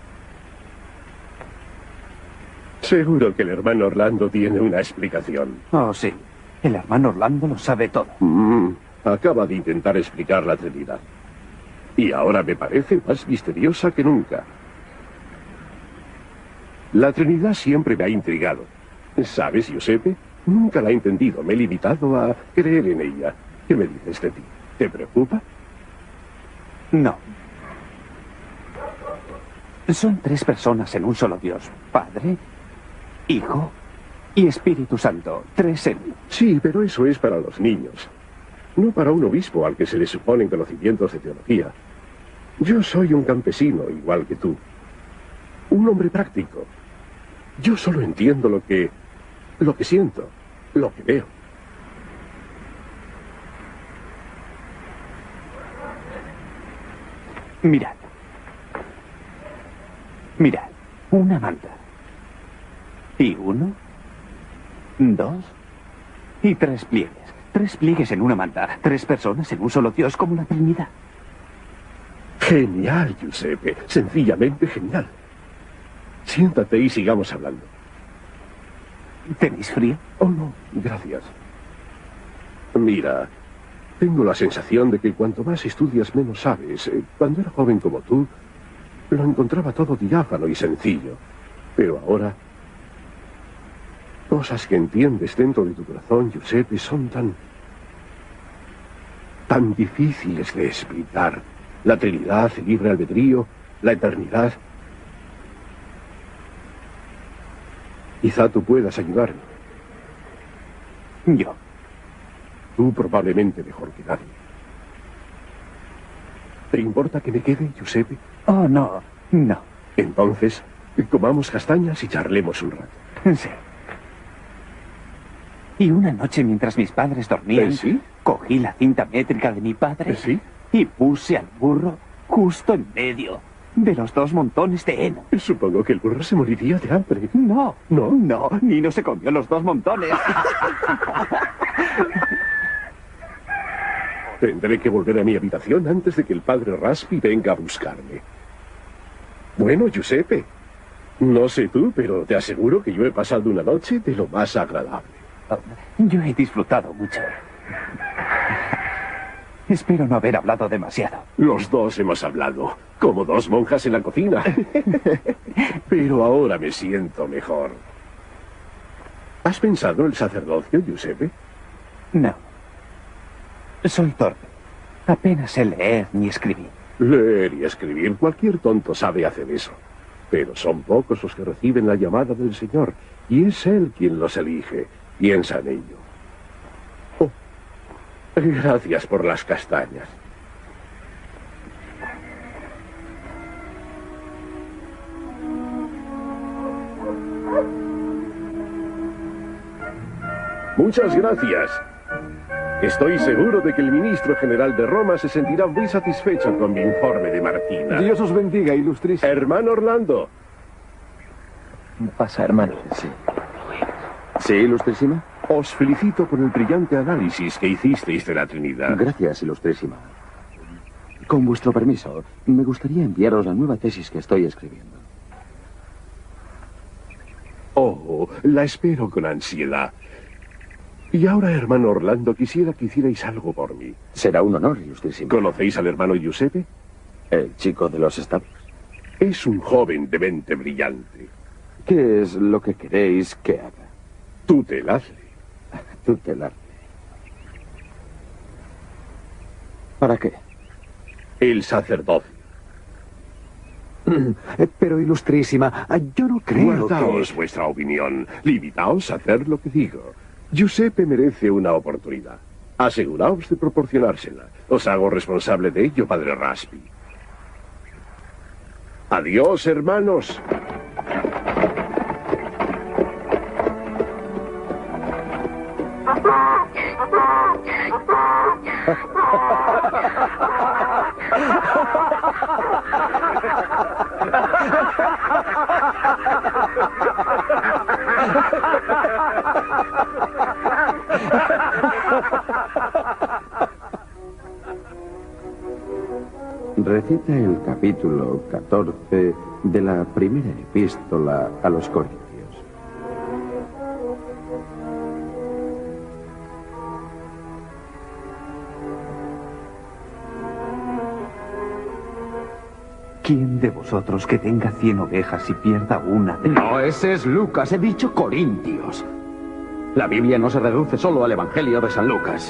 Seguro que el hermano Orlando tiene una explicación. Oh, sí. El hermano Orlando lo sabe todo. Mm, acaba de intentar explicar la Trinidad. Y ahora me parece más misteriosa que nunca. La Trinidad siempre me ha intrigado. ¿Sabes, Giuseppe? Nunca la he entendido. Me he limitado a creer en ella. ¿Qué me dices de ti? ¿Te preocupa? No. Son tres personas en un solo Dios. Padre, Hijo y Espíritu Santo. Tres en uno. Sí, pero eso es para los niños. No para un obispo al que se le suponen conocimientos de teología. Yo soy un campesino, igual que tú. Un hombre práctico. Yo solo entiendo lo que... lo que siento, lo que veo. Mirad. Mirad. Una manta. Y uno, dos y tres pliegues. Tres pliegues en una manta. Tres personas en un solo Dios como la Trinidad. Genial, Giuseppe. Sencillamente genial. Siéntate y sigamos hablando. ¿Tenéis frío? Oh, no, gracias. Mira, tengo la sensación de que cuanto más estudias, menos sabes. Eh, Cuando era joven como tú, lo encontraba todo diáfano y sencillo. Pero ahora, cosas que entiendes dentro de tu corazón, Giuseppe, son tan... tan difíciles de explicar. La Trinidad, el libre albedrío, la eternidad. Quizá tú puedas ayudarme. Yo. Tú probablemente mejor que nadie. ¿Te importa que me quede, Giuseppe? Oh, no, no. Entonces, comamos castañas y charlemos un rato. Sí. Y una noche mientras mis padres dormían, ¿Sí? cogí la cinta métrica de mi padre ¿Sí? y puse al burro justo en medio de los dos montones de heno. Supongo que el burro se moriría de hambre. No, ¿No? no, ni no se comió los dos montones. Tendré que volver a mi habitación antes de que el padre Raspi venga a buscarme. Bueno, Giuseppe, no sé tú, pero te aseguro que yo he pasado una noche de lo más agradable. Yo he disfrutado mucho. Espero no haber hablado demasiado. Los dos hemos hablado, como dos monjas en la cocina. Pero ahora me siento mejor. ¿Has pensado en el sacerdocio, Giuseppe? No. Soy torpe. Apenas sé leer ni escribir. Leer y escribir, cualquier tonto sabe hacer eso. Pero son pocos los que reciben la llamada del Señor, y es Él quien los elige. Piensa en ello. Oh, gracias por las castañas. Muchas gracias. Estoy seguro de que el ministro general de Roma se sentirá muy satisfecho con mi informe de Martina. Dios os bendiga, ilustrísimo. Hermano Orlando. Pasa, hermano. Sí. ¿Sí, ilustrísima? Os felicito por el brillante análisis que hicisteis de la Trinidad. Gracias, ilustrísima. Con vuestro permiso, me gustaría enviaros la nueva tesis que estoy escribiendo. Oh, la espero con ansiedad. Y ahora, hermano Orlando, quisiera que hicierais algo por mí. Será un honor, ilustrísima. ¿Conocéis al hermano Giuseppe? ¿El chico de los establos? Es un joven de mente brillante. ¿Qué es lo que queréis que haga? Tutelarle. Tutelarle. ¿Para qué? El sacerdocio. Pero, ilustrísima, yo no creo Guardaos que... vuestra opinión. Limitaos a hacer lo que digo. Giuseppe merece una oportunidad. Aseguraos de proporcionársela. Os hago responsable de ello, padre Raspi. Adiós, hermanos. Recita el capítulo catorce de la primera epístola a los Corintios. ¿Quién de vosotros que tenga cien ovejas y pierda una de... No, ese es Lucas. He dicho Corintios. La Biblia no se reduce solo al Evangelio de San Lucas.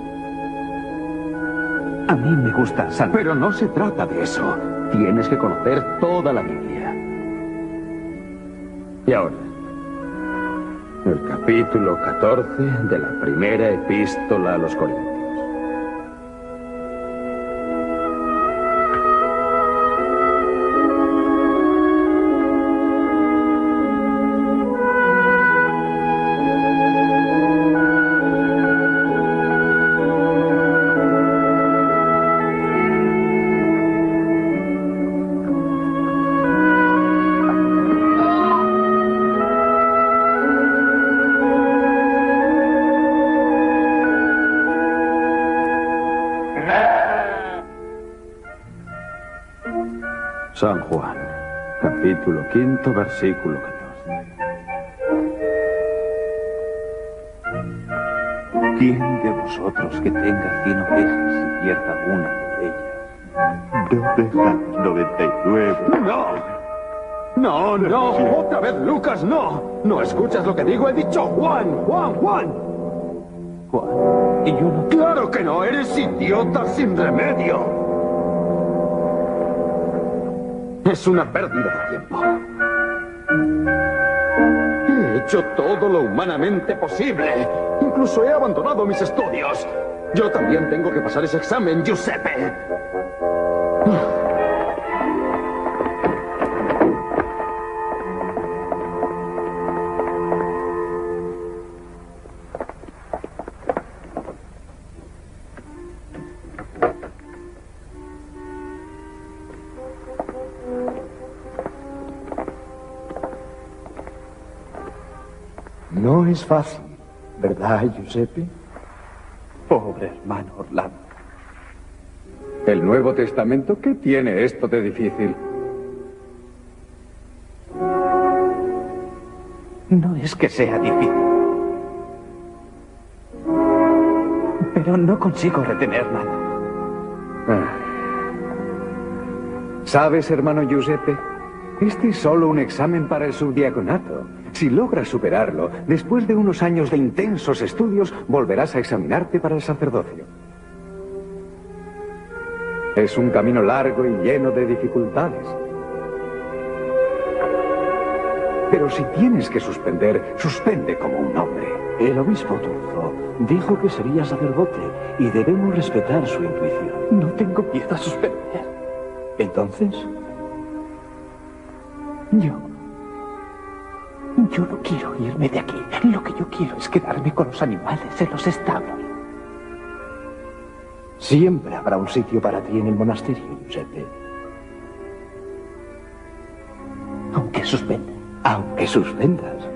A mí me gusta San... Pero no se trata de eso. Tienes que conocer toda la Biblia. Y ahora, el capítulo catorce de la primera epístola a los Corintios. San Juan, capítulo quinto, versículo catorce. ¿Quién de vosotros que tenga cien ovejas y pierda una de ellas? No deja las noventa y nueve. ¡No! ¡No, no! ¡Otra vez, Lucas, no! ¡No escuchas lo que digo! ¡He dicho Juan! ¡Juan, Juan! Juan, y yo no... ¡Claro que no! ¡Eres idiota sin remedio! Es una pérdida de tiempo. He hecho todo lo humanamente posible. Incluso he abandonado mis estudios. Yo también tengo que pasar ese examen, Giuseppe. No es fácil, ¿verdad, Giuseppe? Pobre hermano Orlando. ¿El Nuevo Testamento? ¿Qué tiene esto de difícil? No es que sea difícil. Pero no consigo retener nada. Ah. ¿Sabes, hermano Giuseppe? Este es solo un examen para el subdiaconato. Si logras superarlo, después de unos años de intensos estudios, volverás a examinarte para el sacerdocio. Es un camino largo y lleno de dificultades. Pero si tienes que suspender, suspende como un hombre. El obispo Turzo dijo que sería sacerdote y debemos respetar su intuición. No tengo miedo a suspender. ¿Entonces? Yo... Yo no quiero irme de aquí. Lo que yo quiero es quedarme con los animales en los establos. Siempre habrá un sitio para ti en el monasterio, Giuseppe. Aunque suspenda. Aunque suspendas.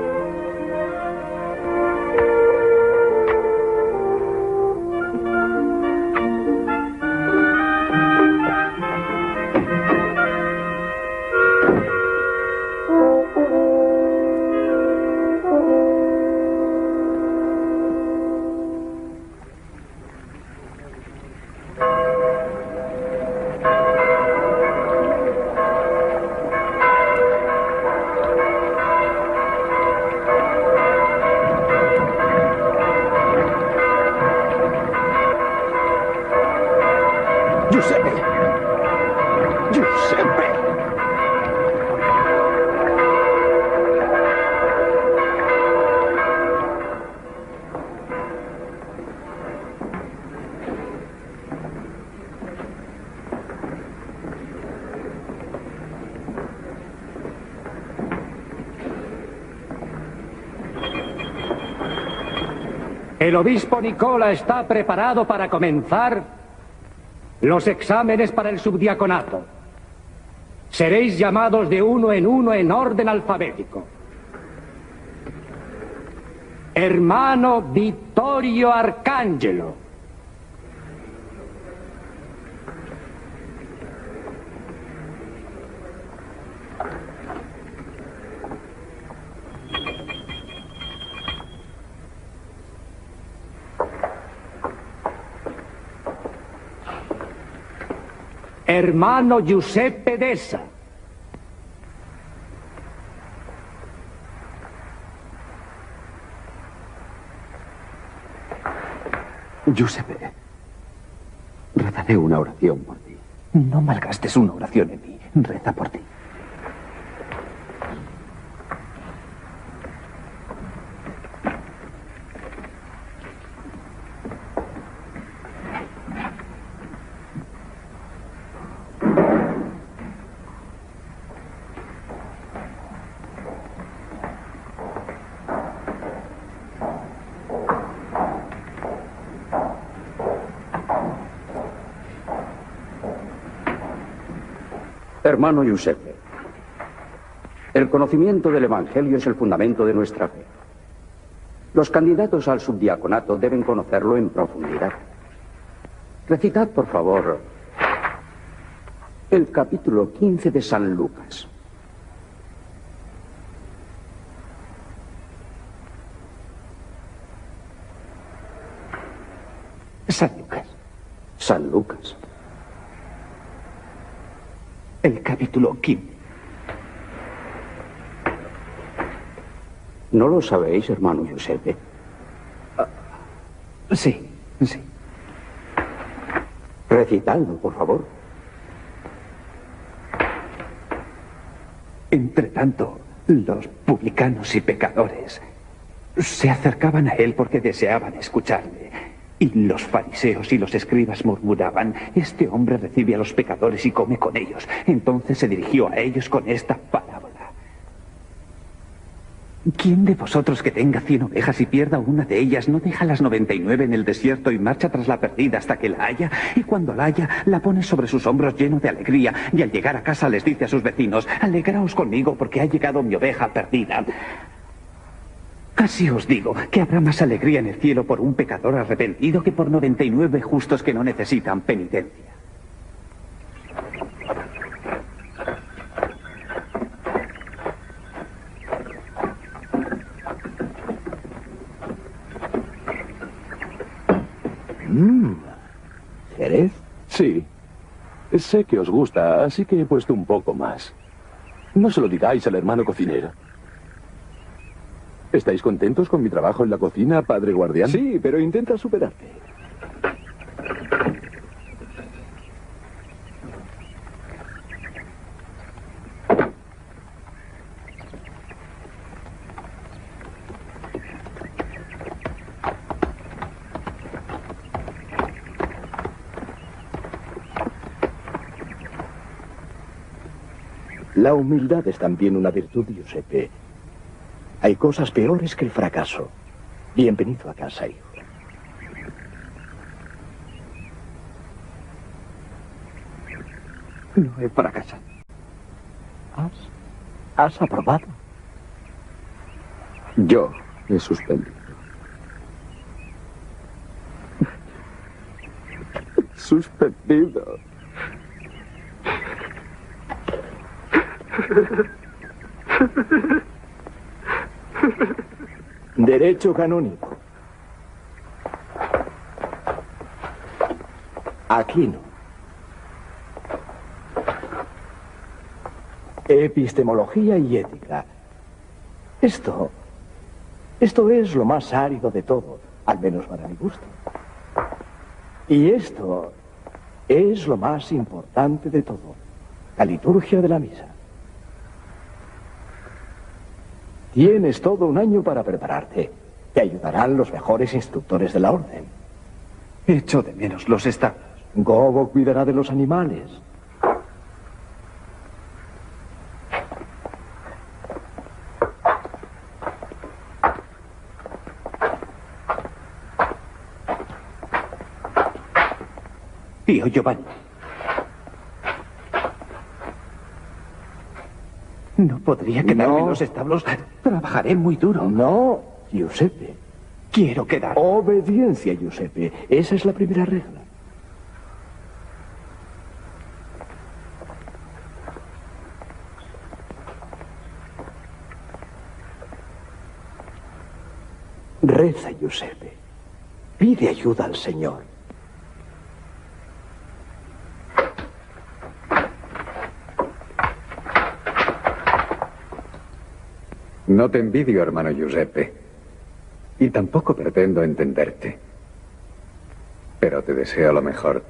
Giuseppe. Giuseppe. El obispo Nicola está preparado para comenzar los exámenes para el subdiaconato. Seréis llamados de uno en uno en orden alfabético. Hermano Vittorio Arcangelo. Hermano Giuseppe Dessa. Giuseppe, rezaré una oración por ti. No malgastes una oración en mí. Reza por ti. Hermano Giuseppe, el conocimiento del Evangelio es el fundamento de nuestra fe. Los candidatos al subdiaconato deben conocerlo en profundidad. Recitad, por favor, el capítulo quince de San Lucas. San Lucas. San Lucas. El capítulo quince. ¿No lo sabéis, hermano Giuseppe? Uh, sí, sí. Recitadlo, por favor. Entre tanto, los publicanos y pecadores se acercaban a él porque deseaban escucharle. Y los fariseos y los escribas murmuraban: este hombre recibe a los pecadores y come con ellos. Entonces se dirigió a ellos con esta parábola. ¿Quién de vosotros que tenga cien ovejas y pierda una de ellas no deja las noventa y nueve en el desierto y marcha tras la perdida hasta que la haya? Y cuando la haya, la pone sobre sus hombros lleno de alegría, y al llegar a casa les dice a sus vecinos: alegraos conmigo porque ha llegado mi oveja perdida. Así os digo que habrá más alegría en el cielo por un pecador arrepentido que por noventa y nueve justos que no necesitan penitencia. Mmm. ¿Jerez? Sí. Sé que os gusta, así que he puesto un poco más. No se lo digáis al hermano cocinero. ¿Estáis contentos con mi trabajo en la cocina, padre guardián? Sí, pero intenta superarte. La humildad es también una virtud, Giuseppe. Hay cosas peores que el fracaso. Bienvenido a casa, hijo. No he fracasado. ¿Has, has aprobado? Yo he suspendido. Suspendido. Derecho canónico. Aquino. Epistemología y ética. Esto... Esto es lo más árido de todo, al menos para mi gusto. Y esto es lo más importante de todo, la liturgia de la misa. Tienes todo un año para prepararte. Te ayudarán los mejores instructores de la orden. Echo de menos los establos. Gogo cuidará de los animales. Tío Giovanni. No podría quedarme No. en los establos. Trabajaré muy duro. No, Giuseppe. Quiero quedar. Obediencia, Giuseppe. Esa es la primera regla. Reza, Giuseppe. Pide ayuda al Señor. No te envidio, hermano Giuseppe. Y tampoco pretendo entenderte. Pero te deseo lo mejor.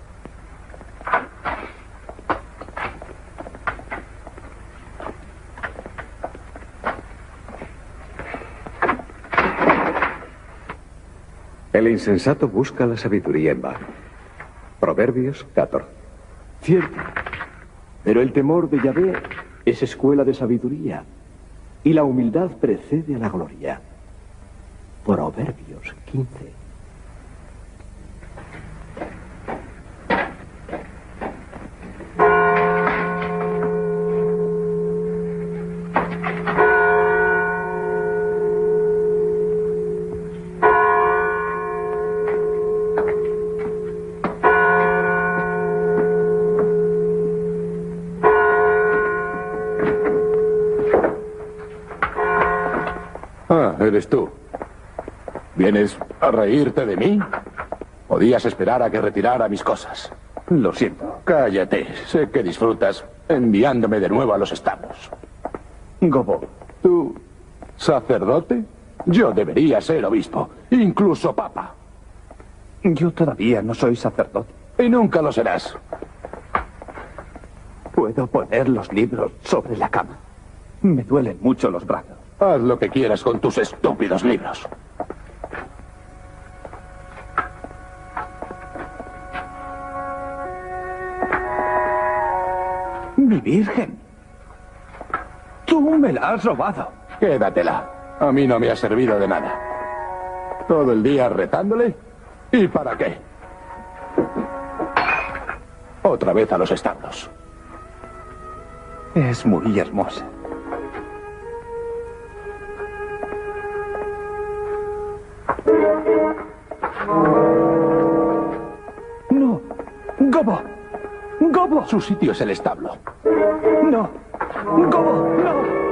El insensato busca la sabiduría en vano. Proverbios catorce. Cierto. Pero el temor de Yahvé es escuela de sabiduría. Y la humildad precede a la gloria. Proverbios quince. eres tú. ¿Vienes a reírte de mí? Podías esperar a que retirara mis cosas. Lo siento. Cállate. Sé que disfrutas enviándome de nuevo a los establos. Gobo. ¿Tú, sacerdote? Yo debería ser obispo, incluso papa. Yo todavía no soy sacerdote. Y nunca lo serás. Puedo poner los libros sobre la cama. Me duelen mucho los brazos. Haz lo que quieras con tus estúpidos libros. Mi virgen. Tú me la has robado. Quédatela. A mí no me ha servido de nada. Todo el día retándole. ¿Y para qué? Otra vez a los establos. Es muy hermosa. No. Gobo. Gobo. Su sitio es el establo. No. Gobo, no.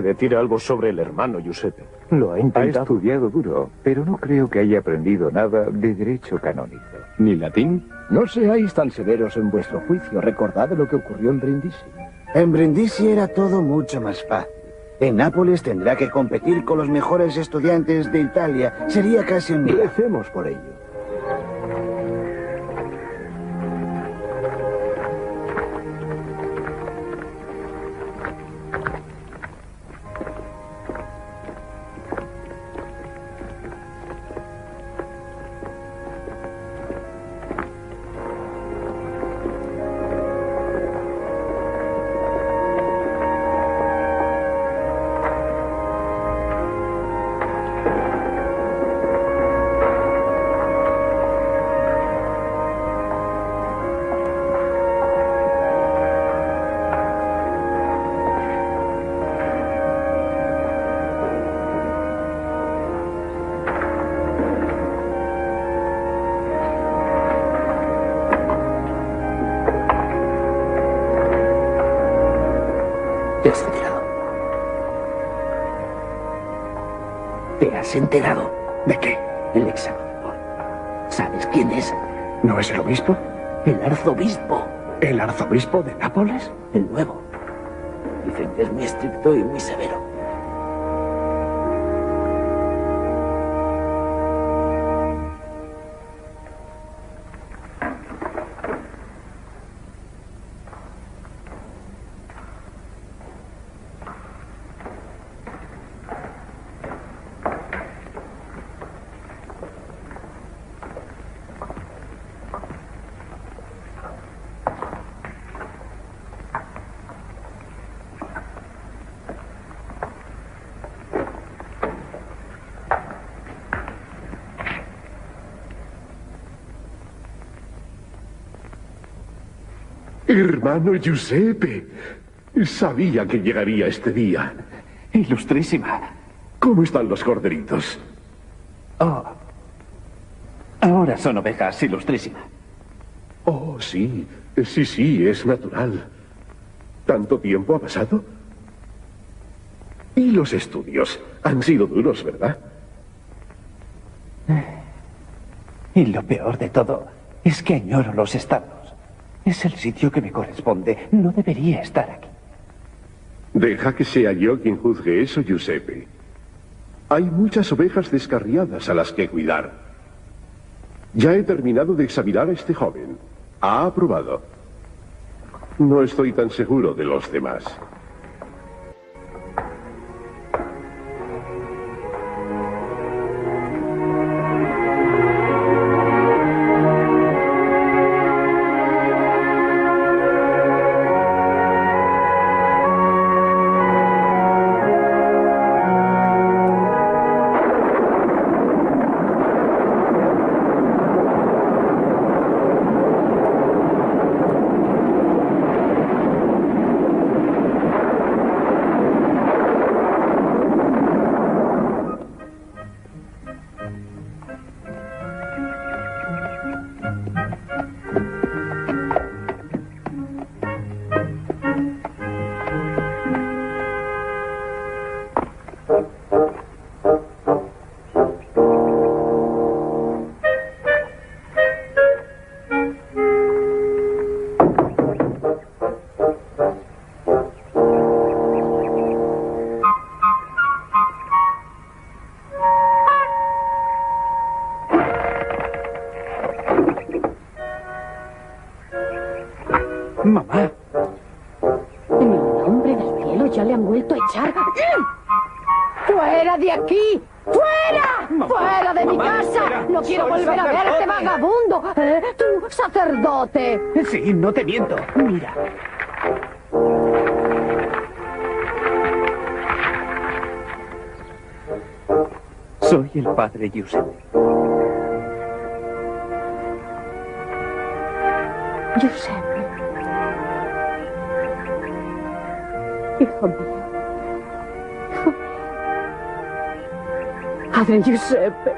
decir algo sobre el hermano Giuseppe. Lo ha intentado. Ha estudiado duro, pero no creo que haya aprendido nada de derecho canónico. ¿Ni latín? No seáis tan severos en vuestro juicio. Recordad lo que ocurrió en Brindisi. En Brindisi era todo mucho más fácil. En Nápoles tendrá que competir con los mejores estudiantes de Italia. Sería casi un milagro. Recemos por ello. ¿Te has enterado? ¿Te has enterado? ¿De qué? El examinador. ¿Sabes quién es? ¿No es el obispo? El arzobispo. ¿El arzobispo de Nápoles? El nuevo. Dicen que es muy estricto y muy severo. Hermano Giuseppe, sabía que llegaría este día. Ilustrísima. ¿Cómo están los corderitos? Oh. Ahora son ovejas, ilustrísima. Oh, sí. Sí, sí, es natural. ¿Tanto tiempo ha pasado? Y los estudios han sido duros, ¿verdad? Y lo peor de todo es que añoro los estados. Es el sitio que me corresponde. No debería estar aquí. Deja que sea yo quien juzgue eso, Giuseppe. Hay muchas ovejas descarriadas a las que cuidar. Ya he terminado de examinar a este joven. Ha aprobado. No estoy tan seguro de los demás. Mamá. En el nombre del cielo ya le han vuelto a echar. ¡Fuera de aquí! ¡Fuera! Mamá, ¡Fuera de mi mamá, casa! fuera. ¡No quiero Soy volver a verte, sacerdote. vagabundo! ¿Eh? ¡Tú, sacerdote! Sí, no te miento. Mira. Soy el padre Giuseppe. Giuseppe. Hijo mío. Hijo mío. Padre Giuseppe.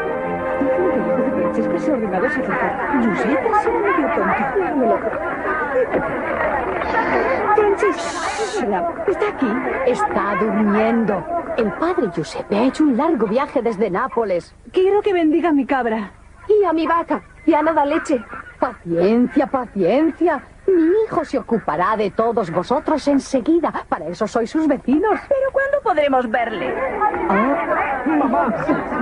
Es que se ha ordenado sacerdote. Giuseppe será medio tonto. Me lo creo. Francesca, está aquí. Está durmiendo. El padre Giuseppe ha hecho un largo viaje desde Nápoles. Quiero que bendiga a mi cabra. Y a mi vaca. Ya no da leche. Paciencia, paciencia. Mi hijo se ocupará de todos vosotros enseguida. Para eso sois sus vecinos. ¿Pero cuándo podremos verle? Ah, mamá.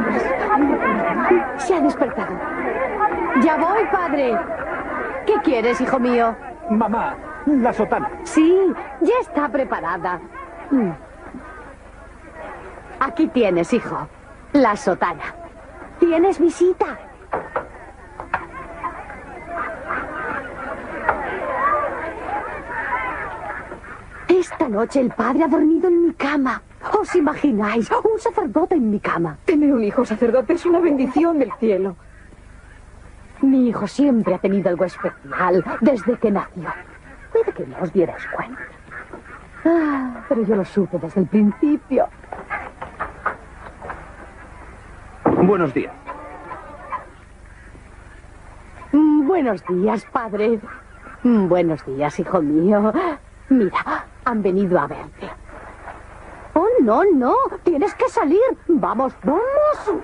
Se ha despertado. Ya voy, padre. ¿Qué quieres, hijo mío? Mamá, la sotana. Sí, ya está preparada. Mm. Aquí tienes, hijo. La sotana. ¿Tienes visita? Esta noche el padre ha dormido en mi cama. ¿Os imagináis? Un sacerdote en mi cama. Tener un hijo sacerdote es una bendición del cielo. Mi hijo siempre ha tenido algo especial desde que nació. Puede que no os dierais cuenta. Ah, pero yo lo supe desde el principio. Buenos días. Mm, buenos días, padre. Mm, buenos días, hijo mío. Mira, han venido a verte. Oh, no, no. Tienes que salir. Vamos, vamos.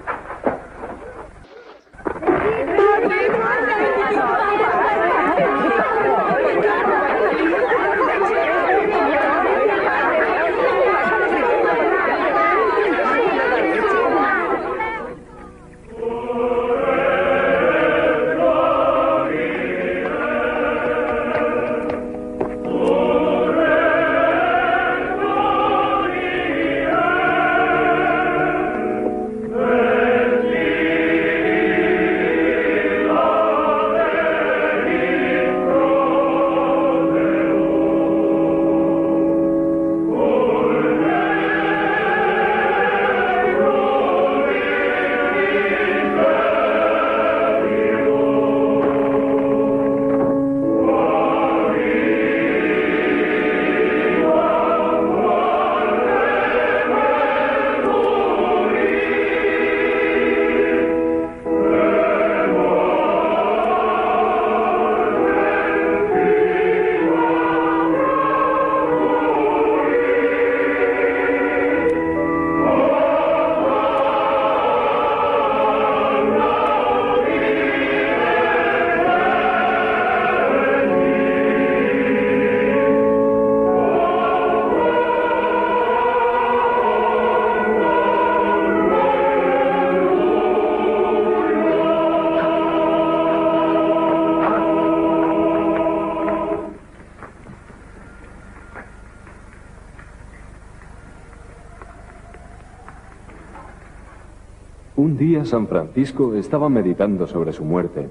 Un día San Francisco estaba meditando sobre su muerte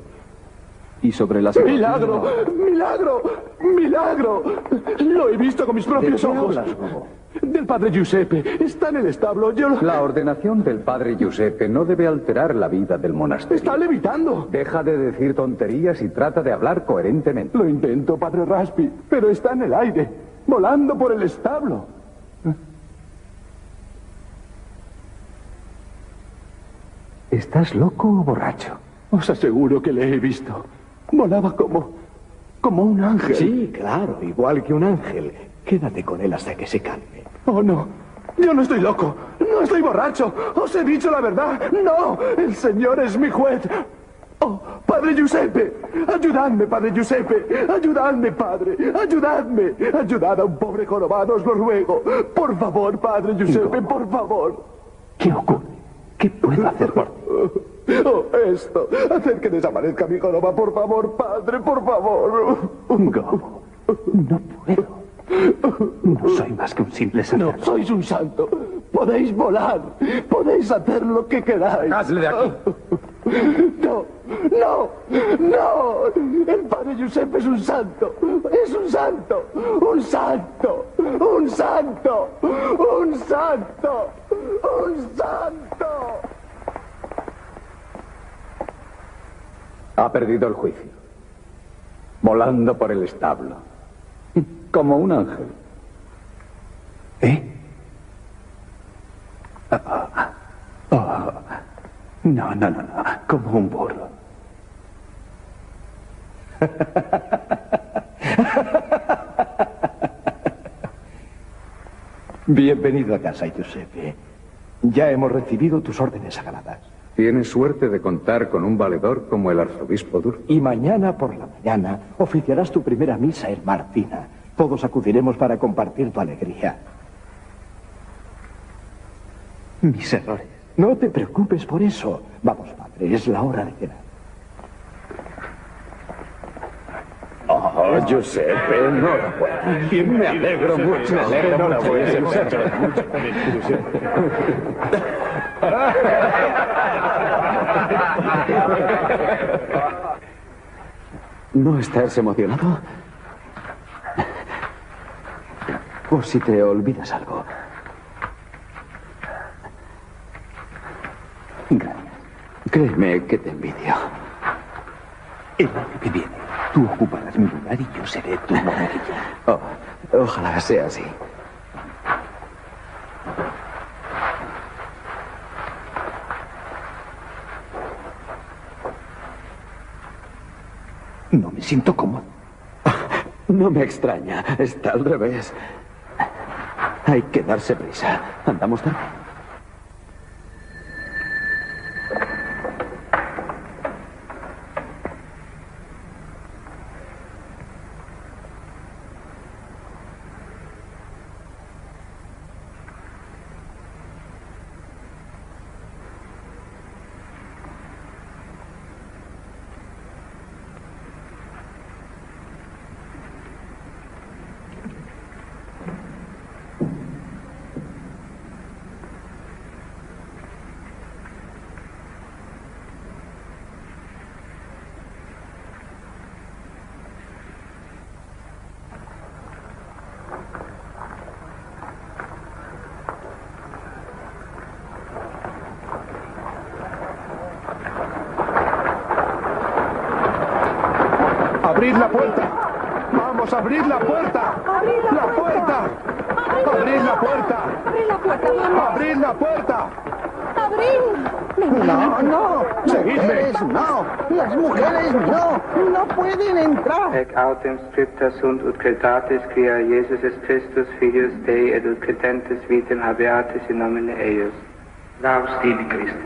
y sobre las... ¡Milagro! ¡Milagro! ¡Milagro! Lo he visto con mis propios ¿De qué ojos. hablas, Bobo? Del padre Giuseppe. Está en el establo. Yo lo... La ordenación del padre Giuseppe no debe alterar la vida del monasterio. Está levitando. Deja de decir tonterías y trata de hablar coherentemente. Lo intento, padre Raspi, pero está en el aire, volando por el establo. ¿Estás loco o borracho? Os aseguro que le he visto. Volaba como... como un ángel. Sí, claro, igual que un ángel. Quédate con él hasta que se calme. Oh, no. Yo no estoy loco. No estoy borracho. Os he dicho la verdad. No. El Señor es mi juez. Oh, padre Giuseppe. Ayudadme, padre Giuseppe. Ayudadme, padre. Ayudadme. Ayudad a un pobre jorobado, os lo ruego. Por favor, padre Giuseppe, por favor. ¿Qué ocurre? ¿Qué puedo hacer por ti? Oh, esto. Hacer que desaparezca mi joroba, por favor, padre, por favor. Gobo, no puedo. No soy más que un simple sacerdote. No, sois un santo. Podéis volar. Podéis hacer lo que queráis. Hazle de aquí. No, no, no. El padre Giuseppe es un santo. Es un santo. Un santo. Un santo. Un santo. Un santo. Ha perdido el juicio. Volando por el establo. Como un ángel. ¿Eh? Oh, oh, oh. No, no, no, no. Como un burro. Bienvenido a casa, Giuseppe. Ya hemos recibido tus órdenes sagradas. Tienes suerte de contar con un valedor como el arzobispo Dur. Y mañana por la mañana oficiarás tu primera misa en Martina. Todos acudiremos para compartir tu alegría. Mis errores. No te preocupes por eso. Vamos, padre, es la hora de cenar. Oh, Giuseppe, enhorabuena. Me alegro mucho. Me alegro mucho. ¿No estás emocionado? Por si te olvidas algo. Gracias. Créeme que te envidio. El año que viene, tú ocuparás mi lugar y yo seré tu monaguillo. Oh, ojalá sea así. No me siento cómodo. No me extraña. Está al revés. Hay que darse prisa. ¿Andamos tarde? ¡Abrid la puerta! ¡Vamos, abrid la puerta! ¡Abrid la, ¡La puerta! ¡Abrid la puerta! ¡Abrid la puerta, vamos! ¡Abrid la puerta! ¡Abrid! No, no. Seguidme. Las mujeres no. Las mujeres no. No pueden entrar. Ec autem scripta sunt ut cretatis quia Jesus est Christus filius Dei et ut credentes vitam habeatis in nomine eius. Laus tibi Christi.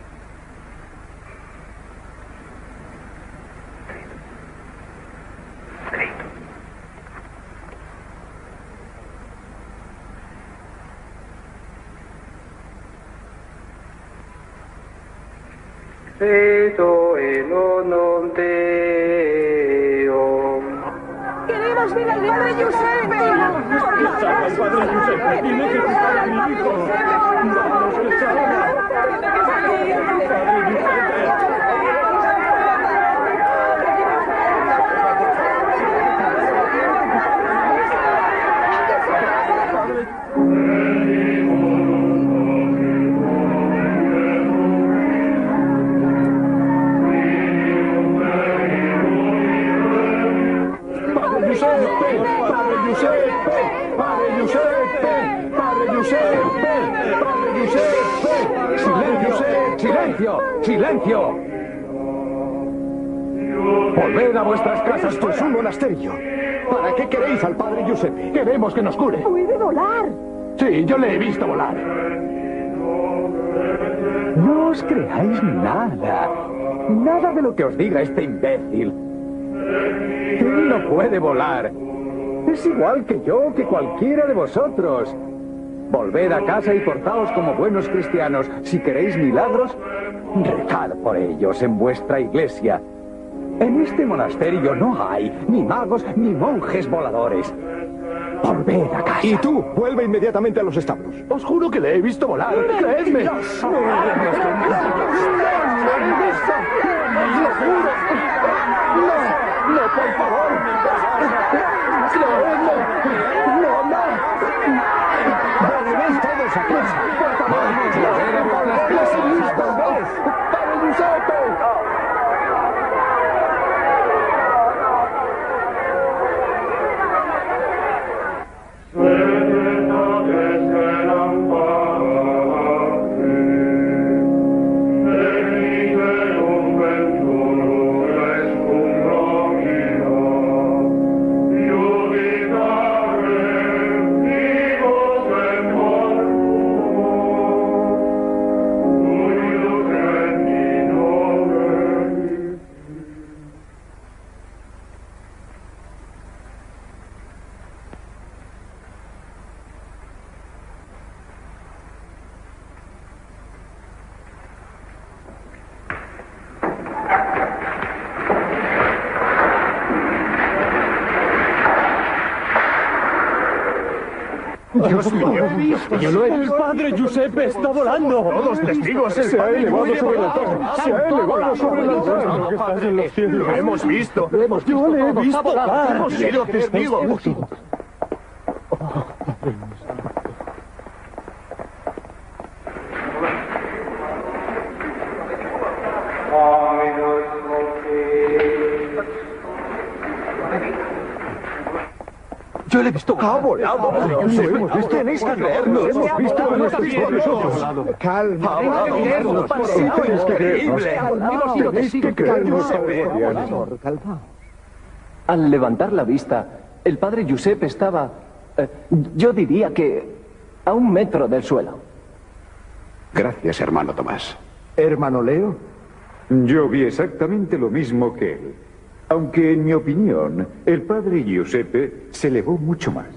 Credo en honor Deo. ¡Queremos ver al padre Giuseppe! ¡Al padre Giuseppe! ¡Tiene que quitar a mi hijo! ¡Vamos, que salga! ¡Padre Giuseppe! ¡Padre Giuseppe! ¡Padre Giuseppe! ¡Padre Giuseppe! ¡Silencio! ¡Silencio! ¡Silencio! ¡Volved a vuestras casas! Esto es un monasterio. ¿Para qué queréis al padre Giuseppe? Queremos que nos cure. ¡Puede volar! Sí, yo le he visto volar. No os creáis nada. Nada de lo que os diga este imbécil. Él no puede volar. Es igual que yo, que cualquiera de vosotros. Volved a casa y portaos como buenos cristianos. Si queréis milagros, rezad por ellos en vuestra iglesia. En este monasterio no hay ni magos ni monjes voladores. Volved a casa. Y tú, vuelve inmediatamente a los establos. Os juro que le he visto volar. ¡Creedme! ¡No! ¡No, por favor! ¡Creedme! ¡No, no! ¡Volvéis todos a casa! ¡Por favor! ¡Volved a vuestras casas! ¡Volved! ¡Padre Giuseppe! Venite, Dios mío, Yo he visto, yo lo he el visto. padre Giuseppe está volando. Todos testigos, el Se ha padre elevado puede sobre el volar. altar. Se ha elevado sobre el altar. No, padre, lo hemos visto. Lo hemos Yo le he todos. visto volar. Hemos sido testigos. Yo le he visto volar. Ha volado, padre Lo Giuseppe. hemos visto. Tenéis que creernos. Lo hemos visto con nuestros También. propios ojos. Calma. Ha volado. Sí, tenéis que creernos. Increíble. Tenéis que creernos. Calma. Al levantar la vista, el padre Giuseppe estaba, eh, yo diría que a un metro del suelo. Gracias, hermano Tomás. Hermano Leo. Yo vi exactamente lo mismo que él. Aunque, en mi opinión, el padre Giuseppe se elevó mucho más.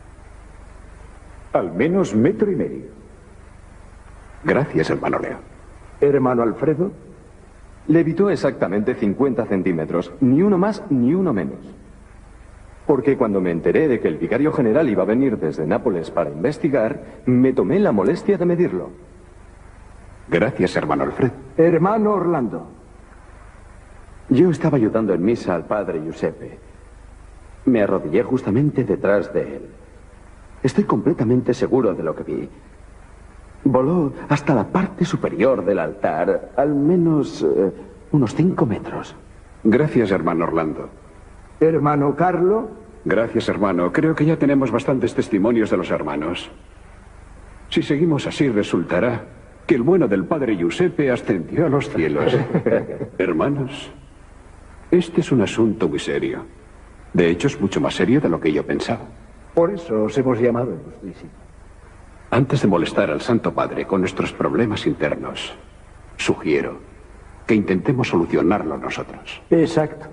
Al menos metro y medio. Gracias, hermano Leo. Hermano Alfredo. Levitó exactamente cincuenta centímetros, ni uno más ni uno menos. Porque cuando me enteré de que el vicario general iba a venir desde Nápoles para investigar, me tomé la molestia de medirlo. Gracias, hermano Alfredo. Hermano Orlando. Yo estaba ayudando en misa al padre Giuseppe. Me arrodillé justamente detrás de él. Estoy completamente seguro de lo que vi. Voló hasta la parte superior del altar, al menos eh, unos cinco metros. Gracias, hermano Orlando. Hermano Carlo. Gracias, hermano. Creo que ya tenemos bastantes testimonios de los hermanos. Si seguimos así, resultará que el bueno del padre Giuseppe ascendió a los cielos. Hermanos, este es un asunto muy serio. De hecho, es mucho más serio de lo que yo pensaba. Por eso os hemos llamado, ilustrísimo. Antes de molestar al Santo Padre con nuestros problemas internos, sugiero que intentemos solucionarlo nosotros. Exacto.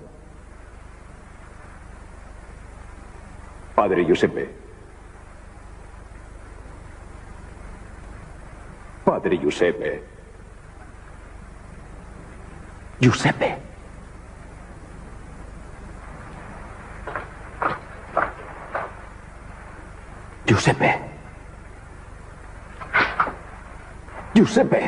Padre Giuseppe. Padre Giuseppe. Giuseppe. Giuseppe. Giuseppe.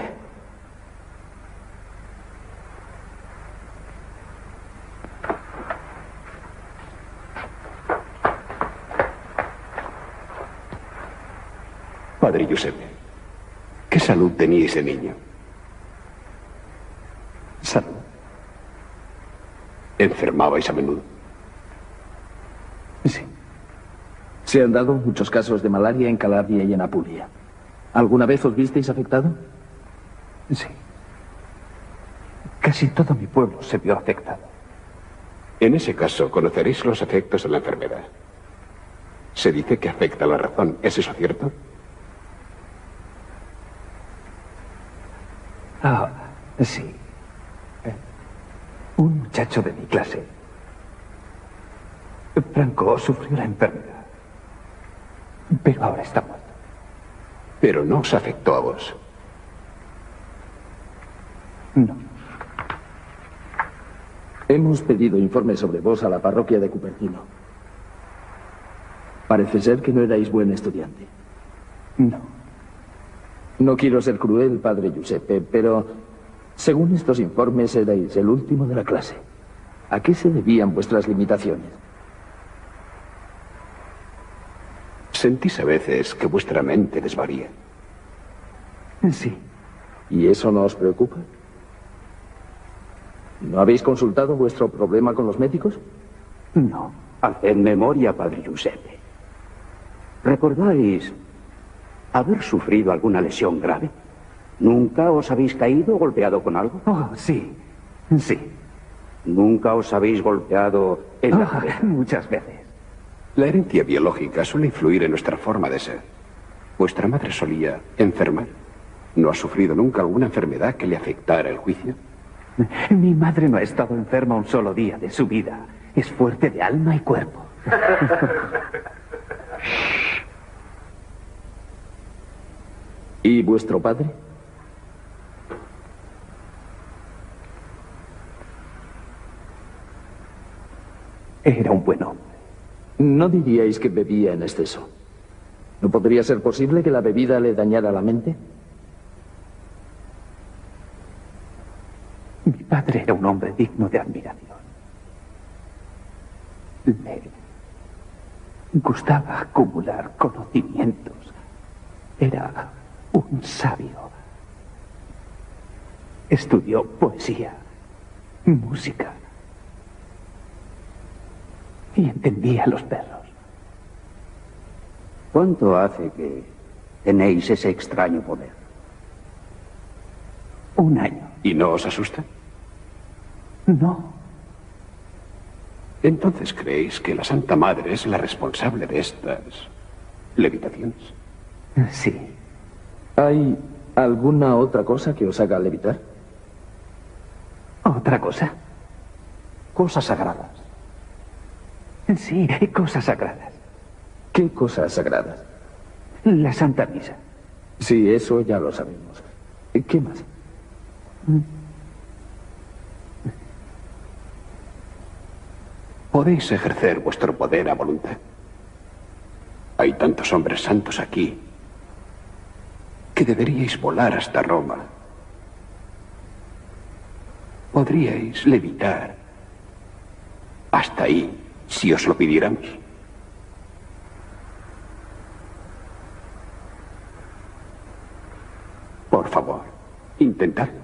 Padre Giuseppe, ¿qué salud tenía ese niño? Salud. ¿Enfermabais a menudo? Sí. Se han dado muchos casos de malaria en Calabria y en Apulia. ¿Alguna vez os visteis afectado? Sí. Casi todo mi pueblo se vio afectado. En ese caso, conoceréis los efectos de la enfermedad. Se dice que afecta a la razón. ¿Es eso cierto? Ah, sí. Eh, Un muchacho de mi clase. Franco sufrió la enfermedad. Pero ahora está muerto. Pero no os afectó a vos. No. Hemos pedido informes sobre vos a la parroquia de Cupertino. Parece ser que no erais buen estudiante. No. No quiero ser cruel, padre Giuseppe, pero según estos informes erais el último de la clase. ¿A qué se debían vuestras limitaciones? Sentís a veces que vuestra mente desvaría. Sí. ¿Y eso no os preocupa? ¿No habéis consultado vuestro problema con los médicos? No. Haced memoria, padre Giuseppe. ¿Recordáis haber sufrido alguna lesión grave? ¿Nunca os habéis caído o golpeado con algo? Oh, sí. Sí. ¿Nunca os habéis golpeado en la Oh, cabeza? muchas veces. La herencia biológica suele influir en nuestra forma de ser. ¿Vuestra madre solía enfermar? ¿No ha sufrido nunca alguna enfermedad que le afectara el juicio? Mi madre no ha estado enferma un solo día de su vida. Es fuerte de alma y cuerpo. ¿Y vuestro padre? Era un buen hombre. No diríais que bebía en exceso. ¿No podría ser posible que la bebida le dañara la mente? Mi padre era un hombre digno de admiración. Le gustaba acumular conocimientos. Era un sabio. Estudió poesía, música y entendía a los perros. ¿Cuánto hace que tenéis ese extraño poder? Un año. ¿Y no os asusta? No. Entonces creéis que la Santa Madre es la responsable de estas levitaciones. Sí. ¿Hay alguna otra cosa que os haga levitar? ¿Otra cosa? Cosas sagradas. Sí, cosas sagradas. ¿Qué cosas sagradas? La Santa Misa. Sí, eso ya lo sabemos. ¿Qué más? ¿Podéis ejercer vuestro poder a voluntad? Hay tantos hombres santos aquí que deberíais volar hasta Roma. Podríais levitar hasta ahí si os lo pidiéramos. Por favor, intentadlo.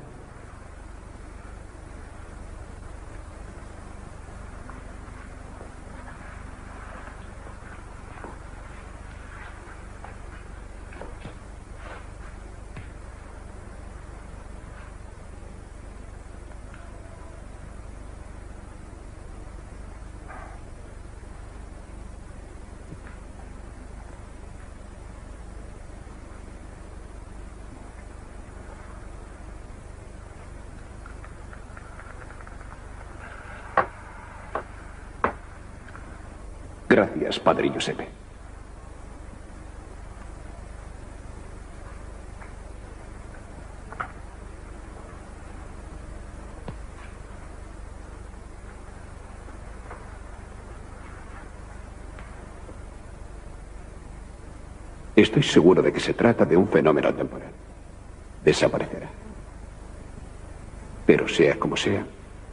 Gracias, Padre Giuseppe. Estoy seguro de que se trata de un fenómeno temporal. Desaparecerá. Pero sea como sea,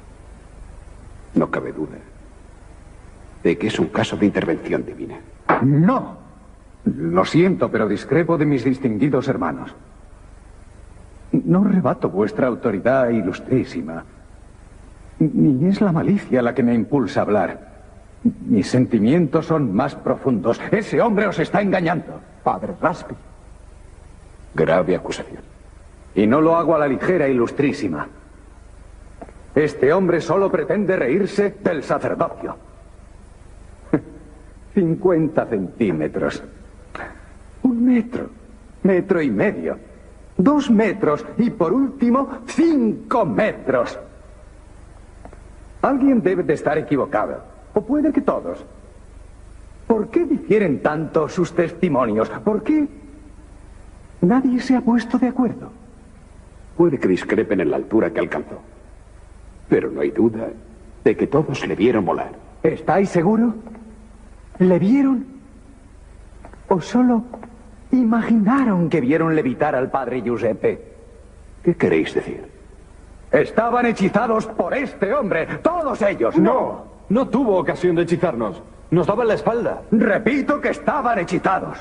no cabe duda de que es un caso de intervención divina. No. Lo siento, pero discrepo de mis distinguidos hermanos. No rebato vuestra autoridad ilustrísima. Ni es la malicia la que me impulsa a hablar. Mis sentimientos son más profundos. Ese hombre os está engañando. Padre Raspi. Grave acusación. Y no lo hago a la ligera, ilustrísima. Este hombre solo pretende reírse del sacerdocio. cincuenta centímetros. Un metro. Metro y medio. Dos metros. Y por último, cinco metros. Alguien debe de estar equivocado. O puede que todos. ¿Por qué difieren tanto sus testimonios? ¿Por qué nadie se ha puesto de acuerdo? Puede que discrepen en la altura que alcanzó. Pero no hay duda de que todos le vieron volar. ¿Estáis seguros? ¿Le vieron? ¿O solo imaginaron que vieron levitar al padre Giuseppe? ¿Qué queréis decir? Estaban hechizados por este hombre, todos ellos. No, no tuvo ocasión de hechizarnos. Nos daba la espalda. Repito que estaban hechizados.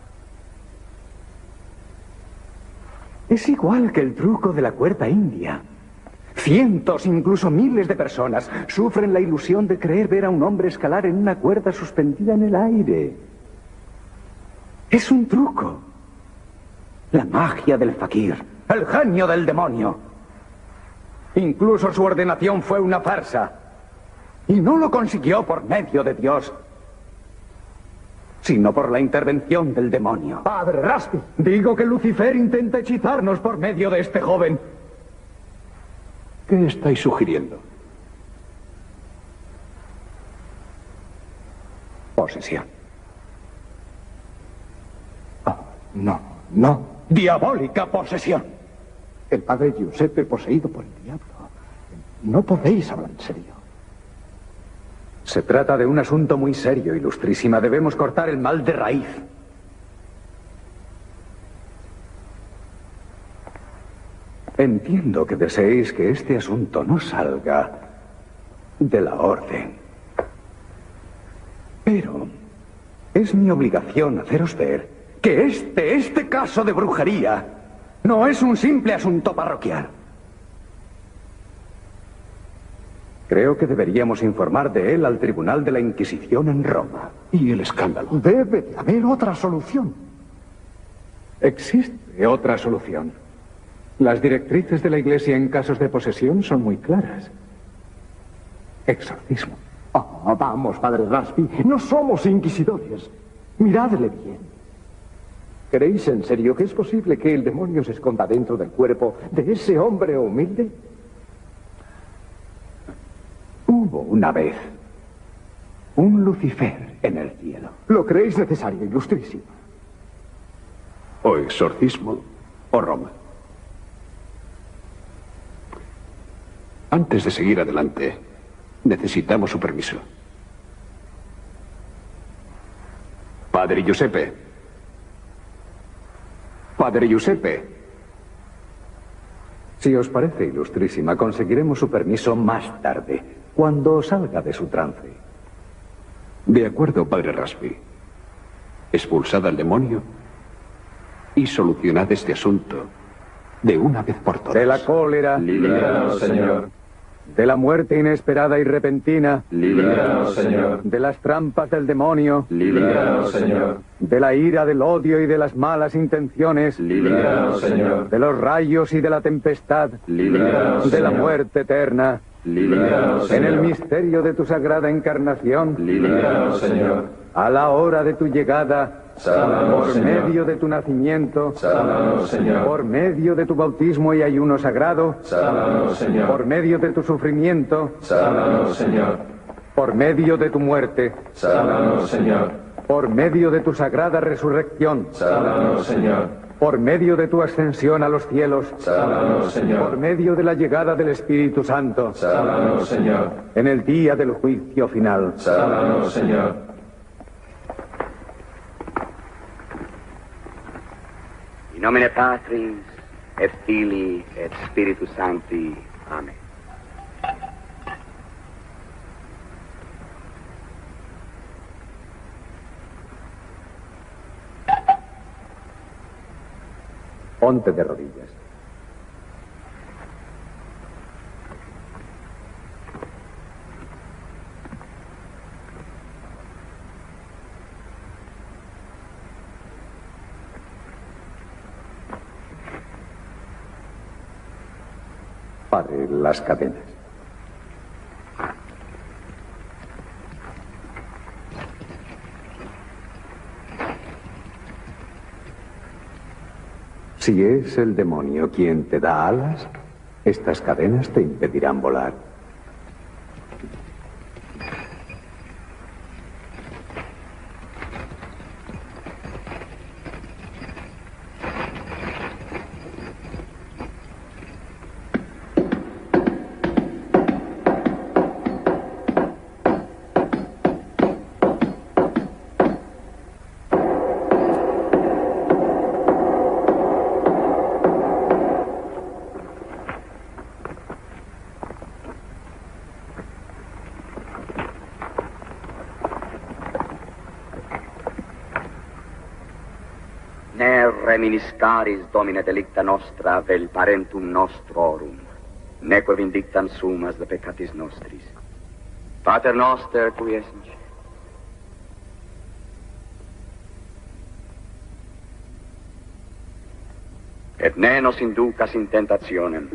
Es igual que el truco de la cuerda india. Cientos, incluso miles de personas sufren la ilusión de creer ver a un hombre escalar en una cuerda suspendida en el aire. Es un truco. La magia del fakir, el genio del demonio. Incluso su ordenación fue una farsa. Y no lo consiguió por medio de Dios, sino por la intervención del demonio. Padre Raspi. Digo que Lucifer intenta hechizarnos por medio de este joven. ¿Qué estáis sugiriendo? Posesión. Oh, no, no. Diabólica posesión. El padre Giuseppe poseído por el diablo. No podéis hablar en serio. Se trata de un asunto muy serio, ilustrísima. Debemos cortar el mal de raíz. Entiendo que deseéis que este asunto no salga de la orden. Pero es mi obligación haceros ver que este, este caso de brujería no es un simple asunto parroquial. Creo que deberíamos informar de él al Tribunal de la Inquisición en Roma. ¿Y el escándalo? Debe de haber otra solución. Existe otra solución. Las directrices de la Iglesia en casos de posesión son muy claras. Exorcismo. Ah, vamos, padre Raspi, no somos inquisidores. Miradle bien. ¿Creéis en serio que es posible que el demonio se esconda dentro del cuerpo de ese hombre humilde? Hubo una vez un Lucifer en el cielo. ¿Lo creéis necesario, ilustrísimo? O exorcismo o Roma. Antes de seguir adelante, necesitamos su permiso. Padre Giuseppe. Padre Giuseppe. Si os parece, ilustrísima, conseguiremos su permiso más tarde, cuando salga de su trance. De acuerdo, padre Raspi. Expulsad al demonio y solucionad este asunto de una vez por todas. De la cólera, líbranos, Señor. De la muerte inesperada y repentina, líbranos, Señor. De las trampas del demonio, líbranos, Señor. De la ira, del odio y de las malas intenciones, líbranos, Señor. De los rayos y de la tempestad, líbranos, de la Señor. muerte eterna, líbranos, en Señor. el misterio de tu sagrada encarnación, líbranos, Señor. A la hora de tu llegada, sálvanos, por Señor. medio de tu nacimiento, sálvanos, Señor. Por medio de tu bautismo y ayuno sagrado, sálvanos, Señor. Por medio de tu sufrimiento, sálvanos, Señor. Por medio de tu muerte, sálvanos, Señor. Por medio de tu sagrada resurrección, sálvanos, Señor. Por medio de tu ascensión a los cielos, sálvanos, Señor. Por medio de la llegada del Espíritu Santo, sálvanos, Señor. En el día del juicio final, sálvanos, Señor. In nomine Patris, et Filii, et Spiritus Sancti. Amen. ponte de rodillas. Padre, las cadenas. Si es el demonio quien te da alas, estas cadenas te impedirán volar. Reminiscaris, Domine, delicta nostra, vel parentum nostrorum, neque vindictam sumas de peccatis nostris. Pater noster, qui es in cielo. Et ne nos inducas in tentationem.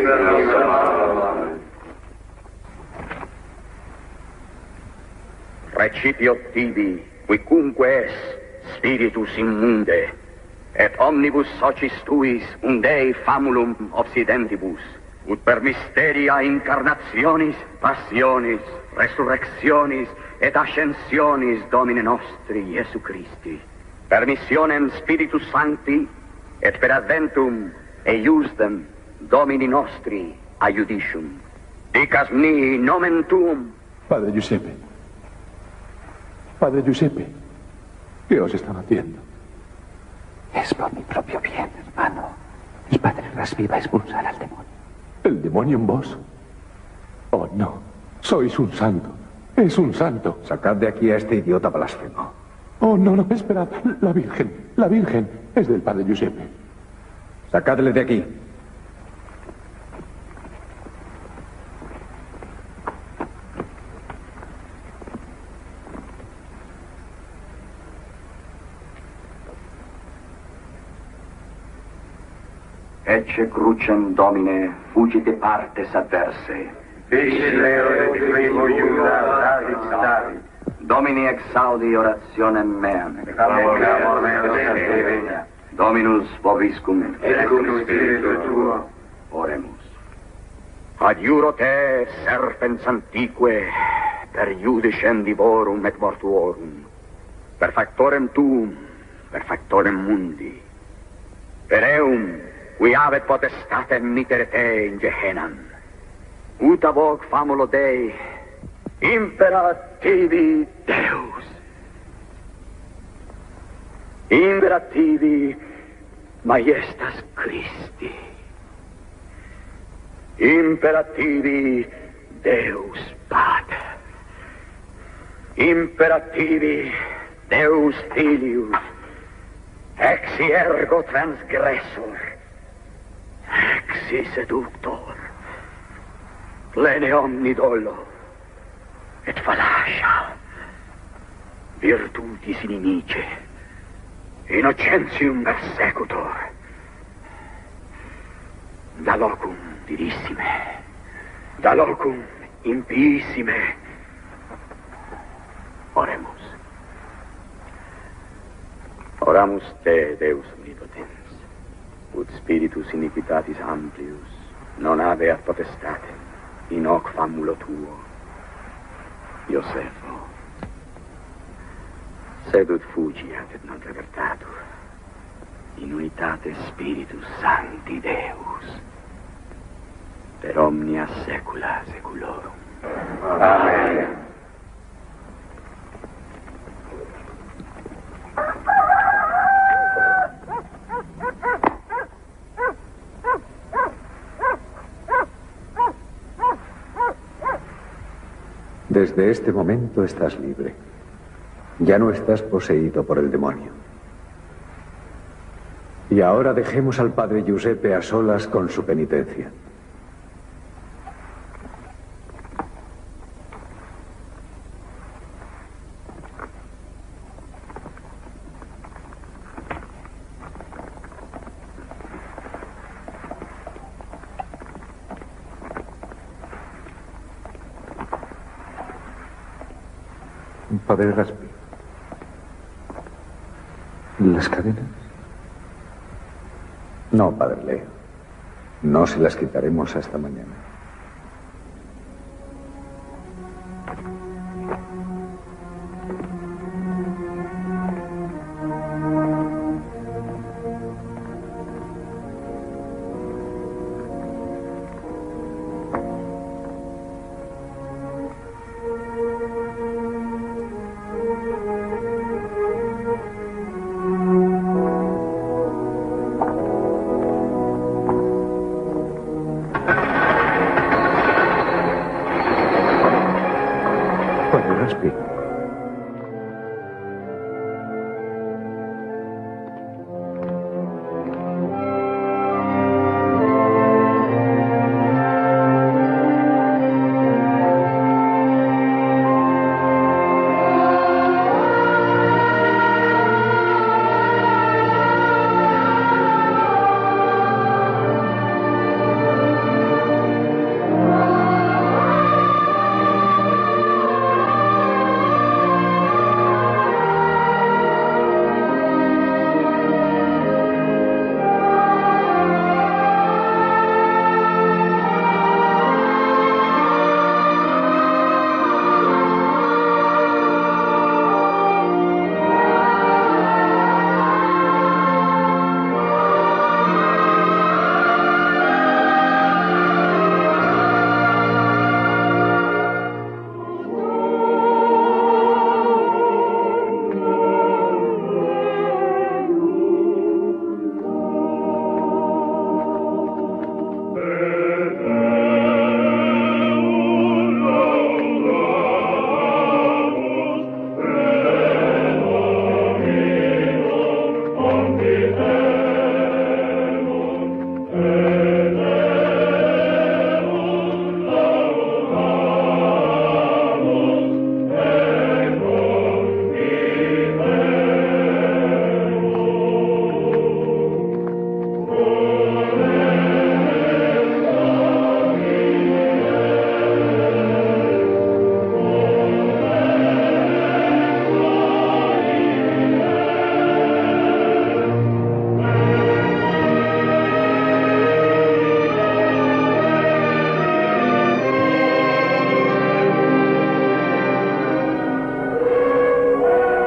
Recipio tibi, quicunque es, spiritus immunde, et omnibus socis tuis undei famulum obsidentibus, ut per mysteria incarnationis, passionis, resurrectionis et ascensionis Domine nostri Iesu Christi, permissionem Spiritus Sancti et per adventum eiusdem Domini nostri aiudicium. Dicas ni nomen tuum. Padre Giuseppe. Padre Giuseppe, ¿qué os están haciendo? Es por mi propio bien, hermano. El padre Raspi va a expulsar al demonio. ¿El demonio en vos? Oh, no. Sois un santo. Es un santo. Sacad de aquí a este idiota blasfemo. Oh, no, no, esperad. La Virgen, la Virgen es del padre Giuseppe. Sacadle de aquí. Ecce crucem Domine, fugite partes adverse. Fici Leo et primo Iuda, David, David. Domini exaudi orationem meam. Dominus vobiscum. Et cum spiritu tuo. Oremus. Adjuro te, serpens antique, per iudicem divorum et mortuorum, per factorem tuum, per factorem mundi, per eum, qui avet potestatem mittere te in Gehenam. Ut ab hoc famulo Dei, imperativi Deus. Imperativi majestas Christi. Imperativi Deus Pater. Imperativi Deus Filius. Exi ergo transgressor. Exi seductor. Plene omni dolo. Et fallacia. Virtutis inimice. Innocentium persecutor. Da locum dirissime. Da locum impiissime. Oremus. Oramus te, Deus omnipotens, ut spiritus iniquitatis amplius non habeat potestatem in hoc famulo tuo, Iosefo. Sed ut fugiat et non revertatur, in unitate Spiritus Sancti Deus, per omnia saecula saeculorum. Amen. Desde este momento estás libre. Ya no estás poseído por el demonio. Y ahora dejemos al padre Giuseppe a solas con su penitencia. Padre Raspi. ¿Las cadenas? No, padre Leo. No se las quitaremos hasta mañana.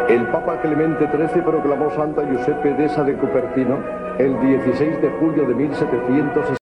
El Papa Clemente trece proclamó Santa Giuseppe Dessa de Cupertino el dieciséis de julio de mil setecientos sesenta.